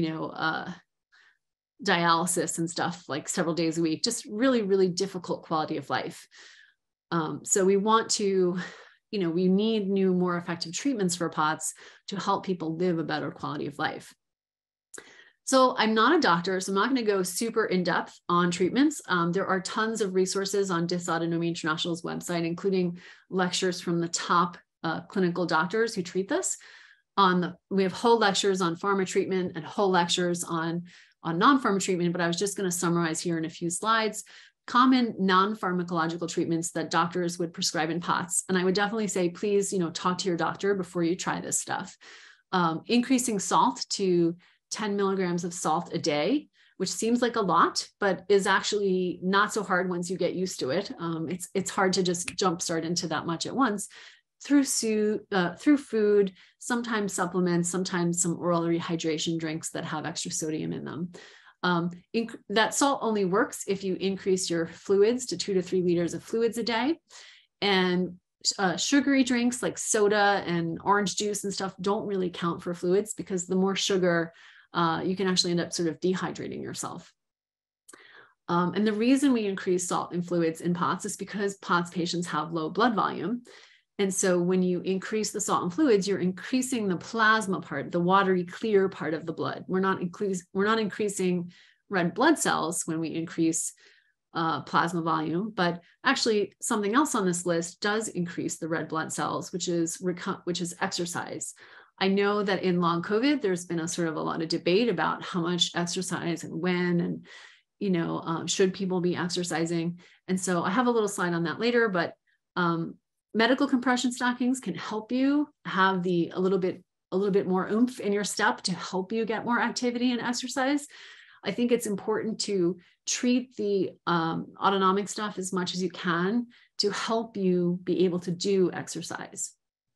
dialysis and stuff like several days a week, just really, really difficult quality of life. So we want to, we need new, more effective treatments for POTS to help people live a better quality of life. So I'm not a doctor, so I'm not going to go super in depth on treatments. There are tons of resources on Dysautonomia International's website, including lectures from the top clinical doctors who treat this. We have whole lectures on pharma treatment and whole lectures on non-pharma treatment, but I was just going to summarize here in a few slides common non-pharmacological treatments that doctors would prescribe in POTS. And I would definitely say, please, talk to your doctor before you try this stuff. Increasing salt to 10 milligrams of salt a day, which seems like a lot, but is actually not so hard once you get used to it. It's hard to just jumpstart into that much at once. Through food, sometimes supplements, sometimes some oral rehydration drinks that have extra sodium in them. That salt only works if you increase your fluids to 2 to 3 liters of fluids a day. And sugary drinks like soda and orange juice and stuff don't really count for fluids, because the more sugar, you can actually end up sort of dehydrating yourself. And the reason we increase salt and fluids in POTS is because POTS patients have low blood volume. And so when you increase the salt and fluids, you're increasing the plasma part, the watery clear part of the blood. We're not increasing red blood cells when we increase plasma volume, but actually something else on this list does increase the red blood cells, which is exercise. I know that in long COVID, there's been a lot of debate about how much exercise and when, and should people be exercising? And so I have a little slide on that later, but medical compression stockings can help you have a little bit more oomph in your step to help you get more activity and exercise. I think it's important to treat the autonomic stuff as much as you can to help you be able to do exercise.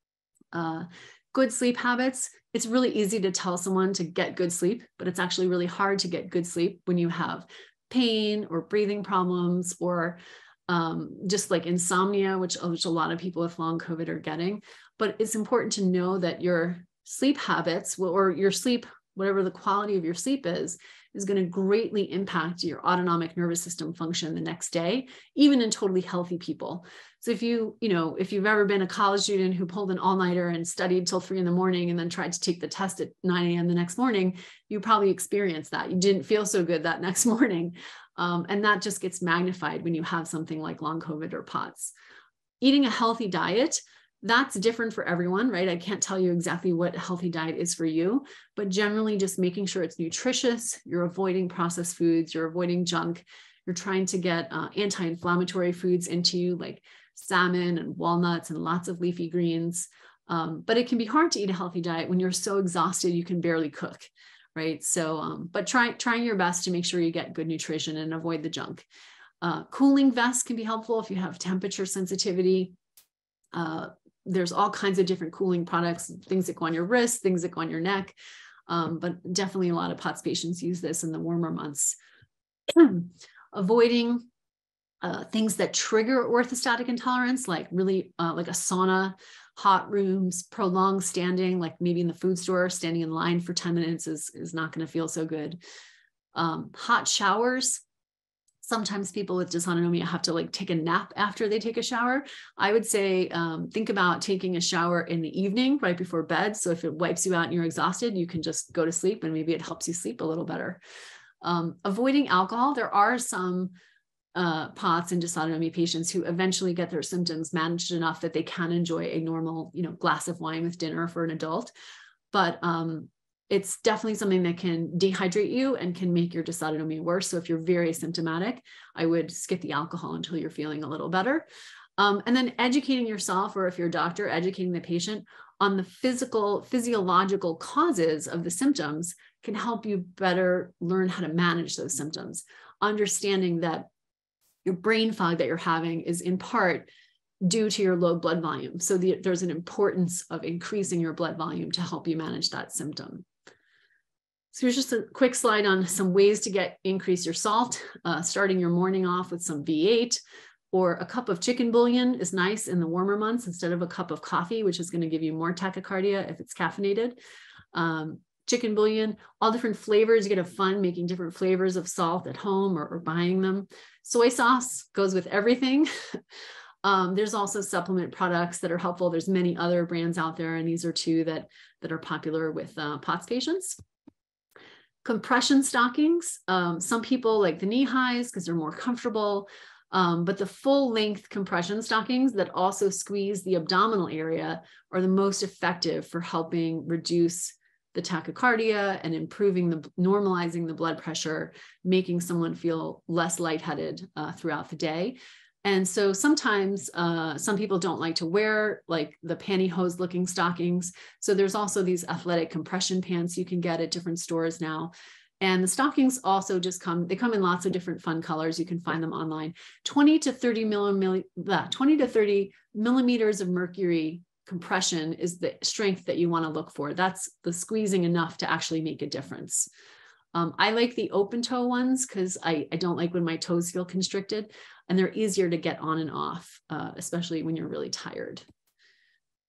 Good sleep habits. It's really easy to tell someone to get good sleep, but it's actually really hard to get good sleep when you have pain or breathing problems or just like insomnia, which a lot of people with long COVID are getting. But it's important to know that your sleep habits or your sleep, whatever the quality of your sleep is going to greatly impact your autonomic nervous system function the next day, even in totally healthy people. So if you've ever been a college student who pulled an all-nighter and studied till 3 a.m. and then tried to take the test at 9 a.m. the next morning, you probably experienced that. You didn't feel so good that next morning. And that just gets magnified when you have something like long COVID or POTS. Eating a healthy diet, that's different for everyone, right? I can't tell you exactly what a healthy diet is for you, but generally just making sure it's nutritious, you're avoiding processed foods, you're avoiding junk, you're trying to get anti-inflammatory foods into you like salmon and walnuts and lots of leafy greens. But it can be hard to eat a healthy diet when you're so exhausted you can barely cook, right? So, but trying your best to make sure you get good nutrition and avoid the junk. Cooling vests can be helpful if you have temperature sensitivity. There's all kinds of different cooling products, things that go on your wrists, things that go on your neck. But definitely a lot of POTS patients use this in the warmer months. Avoiding things that trigger orthostatic intolerance, like really like a sauna, hot rooms, prolonged standing, like maybe in the food store, standing in line for 10 minutes is not going to feel so good. Hot showers. Sometimes people with dysautonomia have to like take a nap after they take a shower. I would say, think about taking a shower in the evening right before bed. So if it wipes you out and you're exhausted, you can just go to sleep and maybe it helps you sleep a little better. Avoiding alcohol. There are some POTS and dysautonomia patients who eventually get their symptoms managed enough that they can enjoy a normal, glass of wine with dinner for an adult. But it's definitely something that can dehydrate you and can make your dysautonomia worse. So if you're very symptomatic, I would skip the alcohol until you're feeling a little better. And then educating yourself, or if you're a doctor, educating the patient on the physiological causes of the symptoms can help you better learn how to manage those symptoms. Understanding that your brain fog that you're having is in part due to your low blood volume. So there's an importance of increasing your blood volume to help you manage that symptom. So here's just a quick slide on some ways to increase your salt, starting your morning off with some V8, or a cup of chicken bouillon is nice in the warmer months instead of a cup of coffee, which is going to give you more tachycardia if it's caffeinated. Chicken bouillon, all different flavors. You get a fun making different flavors of salt at home or buying them. Soy sauce goes with everything. There's also supplement products that are helpful. There's many other brands out there, and these are two that are popular with POTS patients. Compression stockings. Some people like the knee highs because they're more comfortable, but the full length compression stockings that also squeeze the abdominal area are the most effective for helping reduce the tachycardia and normalizing the blood pressure, making someone feel less lightheaded throughout the day. And so sometimes some people don't like to wear like the pantyhose looking stockings. So there's also these athletic compression pants you can get at different stores now. And the stockings also they come in lots of different fun colors. You can find them online. 20 to 30 millimeters of mercury compression is the strength that you want to look for. That's the squeezing enough to actually make a difference. I like the open toe ones because I don't like when my toes feel constricted, and they're easier to get on and off, especially when you're really tired.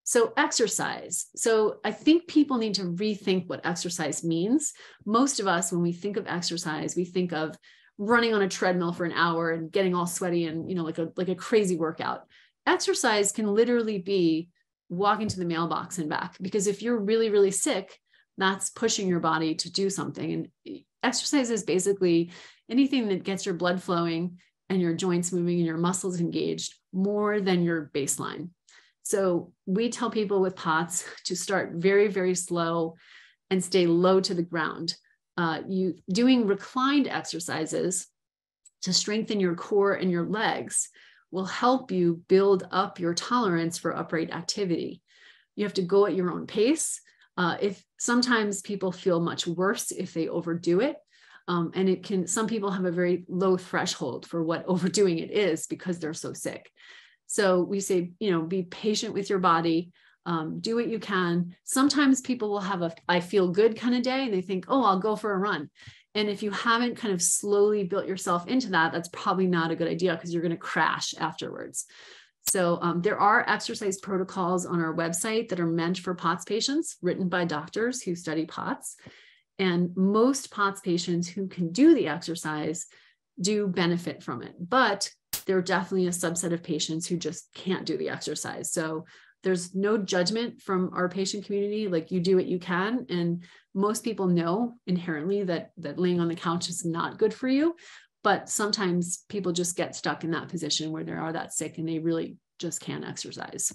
So exercise. So I think people need to rethink what exercise means. Most of us, when we think of exercise, we think of running on a treadmill for an hour and getting all sweaty and, like a crazy workout. Exercise can literally be walking to the mailbox and back, because if you're really, really sick, that's pushing your body to do something. And exercise is basically anything that gets your blood flowing and your joints moving and your muscles engaged more than your baseline. So we tell people with POTS to start very, very slow and stay low to the ground. You doing reclined exercises to strengthen your core and your legs will help you build up your tolerance for upright activity. You have to go at your own pace. If sometimes people feel much worse if they overdo it. And some people have a very low threshold for what overdoing it is because they're so sick. So we say, be patient with your body, do what you can. Sometimes people will have I feel good kind of day and they think, oh, I'll go for a run. And if you haven't kind of slowly built yourself into that, that's probably not a good idea because you're going to crash afterwards. So there are exercise protocols on our website that are meant for POTS patients, written by doctors who study POTS. And most POTS patients who can do the exercise do benefit from it. But there are definitely a subset of patients who just can't do the exercise. So there's no judgment from our patient community, like you do what you can. And most people know inherently that laying on the couch is not good for you. But sometimes people just get stuck in that position where they are that sick and they really just can't exercise.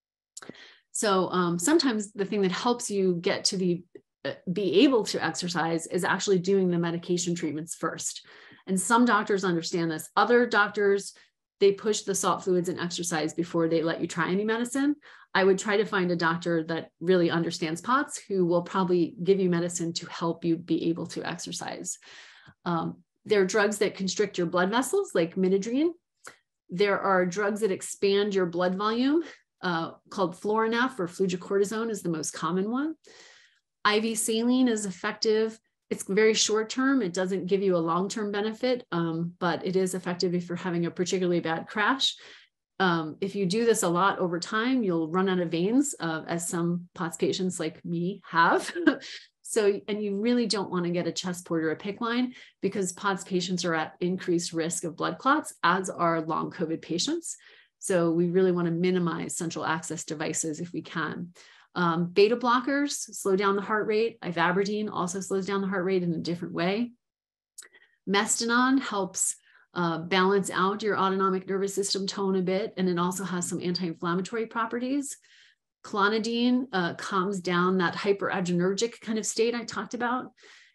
So sometimes the thing that helps you get to be able to exercise is actually doing the medication treatments first. And some doctors understand this. Other doctors, they push the salt fluids and exercise before they let you try any medicine. I would try to find a doctor that really understands POTS who will probably give you medicine to help you be able to exercise. There are drugs that constrict your blood vessels, like midodrine. There are drugs that expand your blood volume, called Florinef or fludrocortisone is the most common one. IV saline is effective. It's very short term. It doesn't give you a long-term benefit, but it is effective if you're having a particularly bad crash. If you do this a lot over time, you'll run out of veins, as some POTS patients like me have. And you really don't want to get a chest port or a PICC line because POTS patients are at increased risk of blood clots, as are long COVID patients. So we really want to minimize central access devices if we can. Beta blockers slow down the heart rate. Ivabradine also slows down the heart rate in a different way. Mestinon helps balance out your autonomic nervous system tone a bit, and it also has some anti-inflammatory properties. Clonidine calms down that hyperadrenergic kind of state I talked about.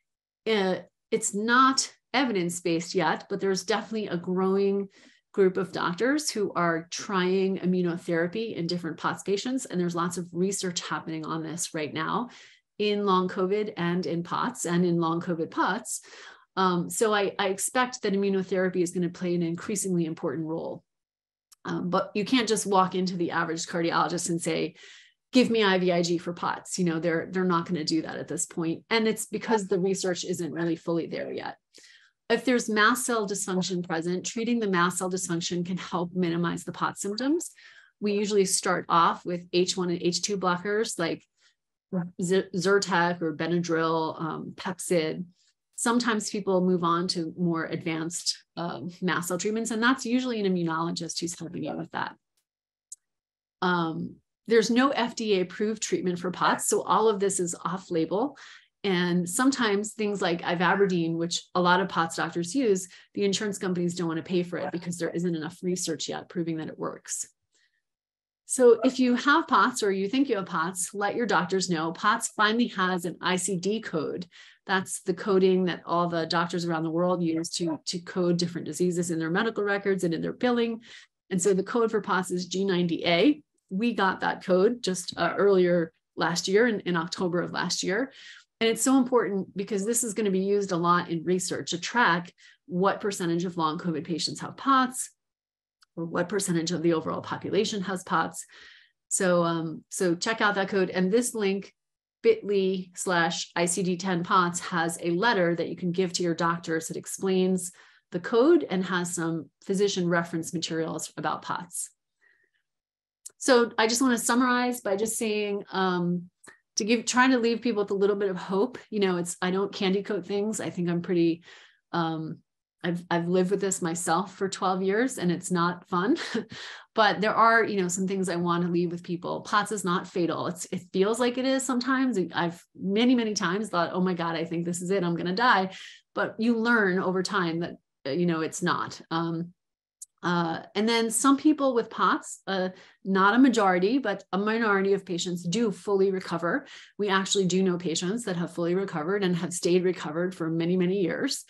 It's not evidence-based yet, but there's definitely a growing group of doctors who are trying immunotherapy in different POTS patients. And there's lots of research happening on this right now in long COVID and in POTS and in long COVID POTS. So I expect that immunotherapy is going to play an increasingly important role. But you can't just walk into the average cardiologist and say, give me IVIG for POTS. They're not going to do that at this point. And it's because the research isn't really fully there yet. If there's mast cell dysfunction present, treating the mast cell dysfunction can help minimize the POTS symptoms. We usually start off with H1 and H2 blockers like Zyrtec or Benadryl, Pepcid. Sometimes people move on to more advanced mast cell treatments, and that's usually an immunologist who's helping you with that. There's no FDA-approved treatment for POTS, so all of this is off-label. And sometimes things like Ivabradine, which a lot of POTS doctors use, the insurance companies don't want to pay for it because there isn't enough research yet proving that it works. So if you have POTS or you think you have POTS, let your doctors know. POTS finally has an ICD code. That's the coding that all the doctors around the world use to code different diseases in their medical records and in their billing. And so the code for POTS is G90A. We got that code just earlier last year, in October of last year. And it's so important because this is going to be used a lot in research to track what percentage of long COVID patients have POTS, or what percentage of the overall population has POTS. So check out that code. And this link, bit.ly/ICD-10 POTS, has a letter that you can give to your doctors that explains the code and has some physician reference materials about POTS. So I just want to summarize by just saying, trying to leave people with a little bit of hope. I don't candy coat things. I think I'm pretty, I've lived with this myself for 12 years and it's not fun, but there are, some things I want to leave with people. POTS is not fatal. It feels like it is sometimes. I've many, many times thought, oh my God, I think this is it. I'm going to die. But you learn over time that, it's not. And then some people with POTS, not a majority, but a minority of patients do fully recover. We actually do know patients that have fully recovered and have stayed recovered for many, many years.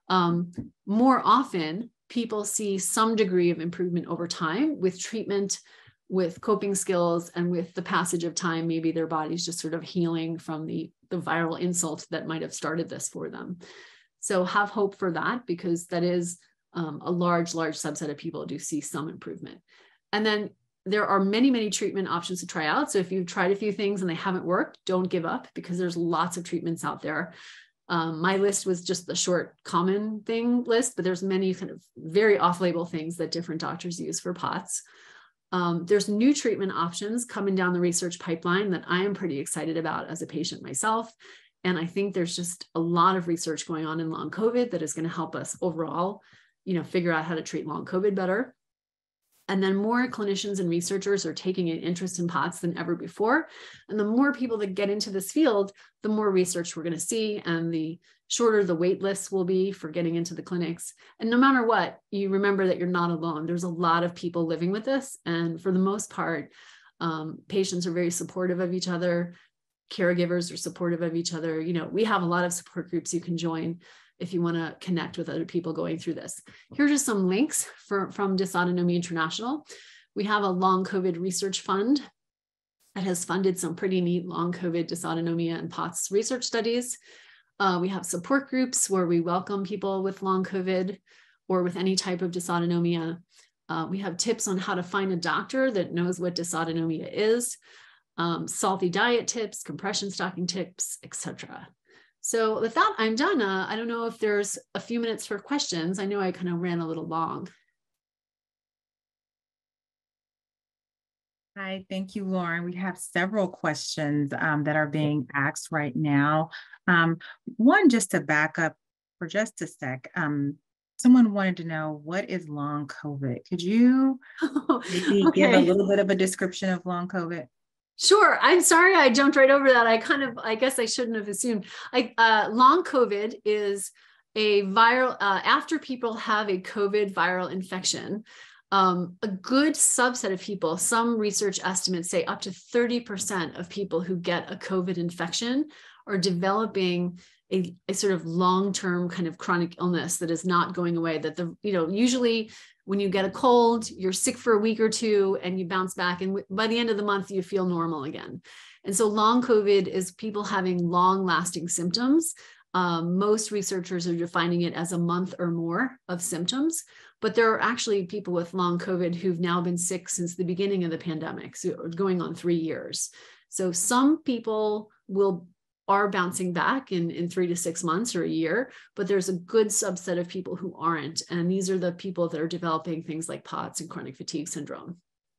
More often, people see some degree of improvement over time with treatment, with coping skills, and with the passage of time. Maybe their body's just sort of healing from the viral insult that might have started this for them. So have hope for that, because that is a large subset of people do see some improvement. And then there are many, many treatment options to try out. So if you've tried a few things and they haven't worked, don't give up, because there's lots of treatments out there. My list was just the short common thing list, but there's many kind of very off-label things that different doctors use for POTS. There's new treatment options coming down the research pipeline that I am pretty excited about as a patient myself. And I think there's just a lot of research going on in long COVID that is going to help us overall, figure out how to treat long COVID better. And then more clinicians and researchers are taking an interest in POTS than ever before. And the more people that get into this field, the more research we're going to see, and the shorter the wait lists will be for getting into the clinics. And no matter what, you remember that you're not alone. There's a lot of people living with this. And for the most part, patients are very supportive of each other. Caregivers are supportive of each other. We have a lot of support groups you can join if you want to connect with other people going through this. Here are just some links from Dysautonomia International. We have a long COVID research fund that has funded some pretty neat long COVID dysautonomia and POTS research studies. We have support groups where we welcome people with long COVID or with any type of dysautonomia. We have tips on how to find a doctor that knows what dysautonomia is, salty diet tips, compression stocking tips, etc. So with that, I'm done. I don't know if there's a few minutes for questions. I know I kind of ran a little long.
Hi, thank you, Lauren. We have several questions that are being asked right now. One, just to back up for just a sec, someone wanted to know, what is long COVID? Could you maybe give a little bit of a description of long COVID?
Sure. I'm sorry I jumped right over that. I guess I shouldn't have assumed. Long COVID is a viral, after people have a COVID viral infection, a good subset of people, some research estimates say up to 30% of people who get a COVID infection are developing a sort of long-term kind of chronic illness that is not going away. That usually when you get a cold, you're sick for a week or two and you bounce back. And by the end of the month, you feel normal again. And so long COVID is people having long lasting symptoms. Most researchers are defining it as a month or more of symptoms, but there are actually people with long COVID who've now been sick since the beginning of the pandemic, so going on 3 years. So some people are bouncing back in 3 to 6 months or a year, but there's a good subset of people who aren't. And these are the people that are developing things like POTS and chronic fatigue syndrome.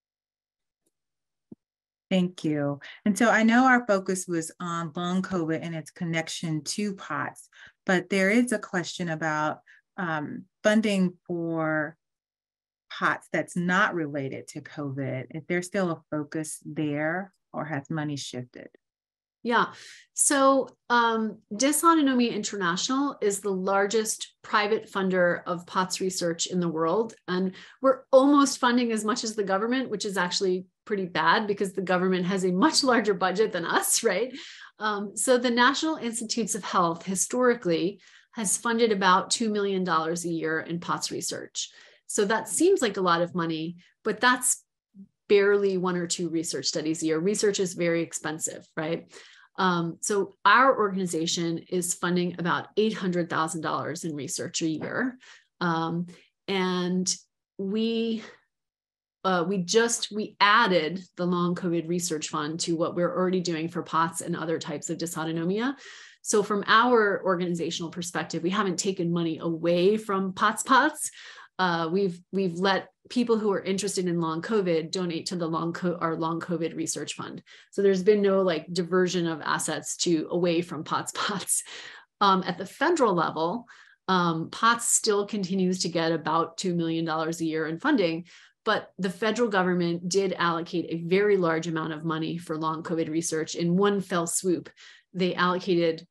Thank you. And so I know our focus was on long COVID and its connection to POTS, but there is a question about funding for POTS that's not related to COVID. If there's still a focus there, or has money shifted?
Yeah. So Dysautonomia International is the largest private funder of POTS research in the world. And we're almost funding as much as the government, which is actually pretty bad because the government has a much larger budget than us, right? So the National Institutes of Health historically has funded about $2 million a year in POTS research. So that seems like a lot of money, but that's barely 1 or 2 research studies a year. Research is very expensive, right? So our organization is funding about $800,000 in research a year. And we added the long COVID research fund to what we're already doing for POTS and other types of dysautonomia. So from our organizational perspective, we haven't taken money away from POTS. we've let people who are interested in long COVID donate to the our long COVID research fund. So there's been no like diversion of assets away from POTS. At the federal level, POTS still continues to get about $2 million a year in funding, but the federal government did allocate a very large amount of money for long COVID research in one fell swoop. They allocated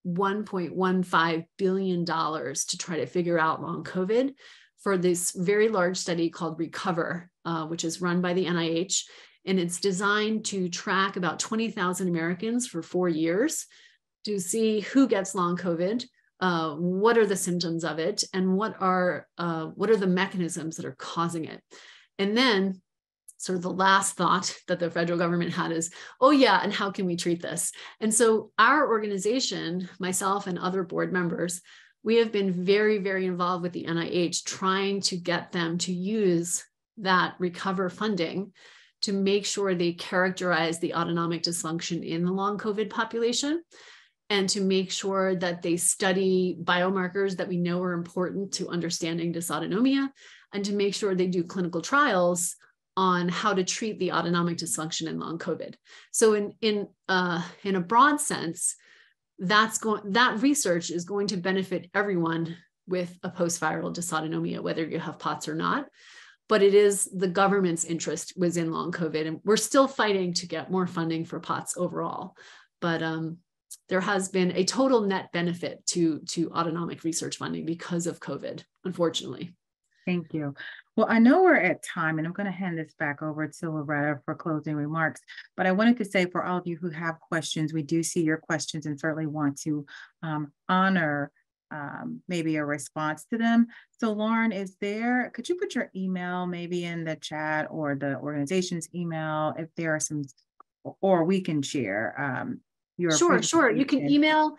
$1.15 billion to try to figure out long COVID for this very large study called RECOVER, which is run by the NIH. And it's designed to track about 20,000 Americans for 4 years to see who gets long COVID, what are the symptoms of it, and what are the mechanisms that are causing it. And then sort of the last thought that the federal government had is, oh yeah, and how can we treat this? And so our organization, myself and other board members, we have been very, very involved with the NIH, trying to get them to use that RECOVER funding to make sure they characterize the autonomic dysfunction in the long COVID population, and to make sure that they study biomarkers that we know are important to understanding dysautonomia, and to make sure they do clinical trials on how to treat the autonomic dysfunction in long COVID. So in a broad sense, that research is going to benefit everyone with a post-viral dysautonomia, whether you have POTS or not. But it is the government's interest was in long COVID, and we're still fighting to get more funding for POTS overall. But there has been a total net benefit to autonomic research funding because of COVID, unfortunately.
Thank you. Well, I know we're at time, and I'm going to hand this back over to Loretta for closing remarks. But I wanted to say, for all of you who have questions, we do see your questions and certainly want to honor maybe a response to them. So Lauren, could you put your email maybe in the chat, or the organization's email, if there are some, or we can share your.
Sure. You can email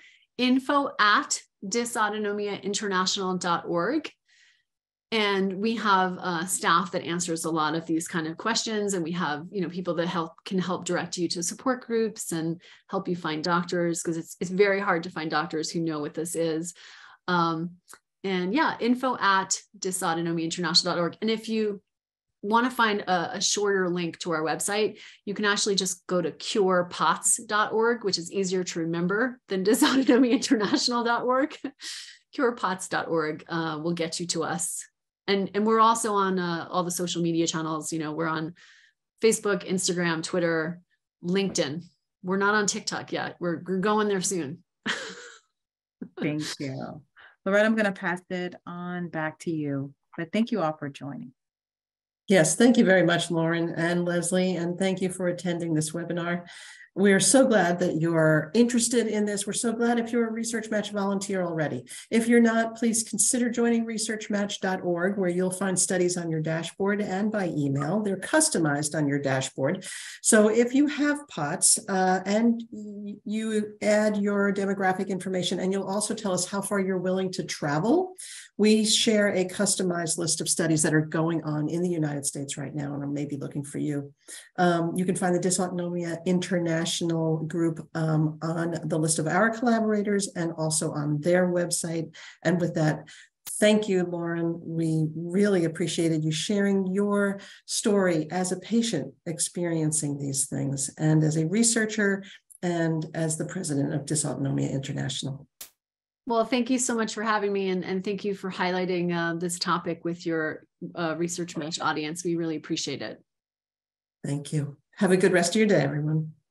info@dysautonomiainternational.org. And we have staff that answers a lot of these kind of questions. And we have, people that can help direct you to support groups and help you find doctors, because it's very hard to find doctors who know what this is. And yeah, info@dysautonomiainternational.org. And if you want to find a shorter link to our website, you can actually just go to curepots.org, which is easier to remember than dysautonomiainternational.org. curepots.org will get you to us. And we're also on all the social media channels. We're on Facebook, Instagram, Twitter, LinkedIn. We're not on TikTok yet. We're going there soon.
Thank you. Loretta, I'm going to pass it on back to you. But thank you all for joining.
Yes, thank you very much, Lauren and Leslie, and thank you for attending this webinar. We're so glad that you're interested in this. We're so glad if you're a ResearchMatch volunteer already. If you're not, please consider joining ResearchMatch.org, where you'll find studies on your dashboard and by email. They're customized on your dashboard. So if you have POTS and you add your demographic information, and you'll also tell us how far you're willing to travel, we share a customized list of studies that are going on in the United States right now, and I'm maybe looking for you. You can find the Dysautonomia International group on the list of our collaborators and also on their website. And with that, thank you, Lauren. We really appreciated you sharing your story as a patient experiencing these things, and as a researcher, and as the president of Dysautonomia International.
Well, thank you so much for having me, and thank you for highlighting this topic with your ResearchMatch audience. We really appreciate it.
Thank you. Have a good rest of your day, everyone.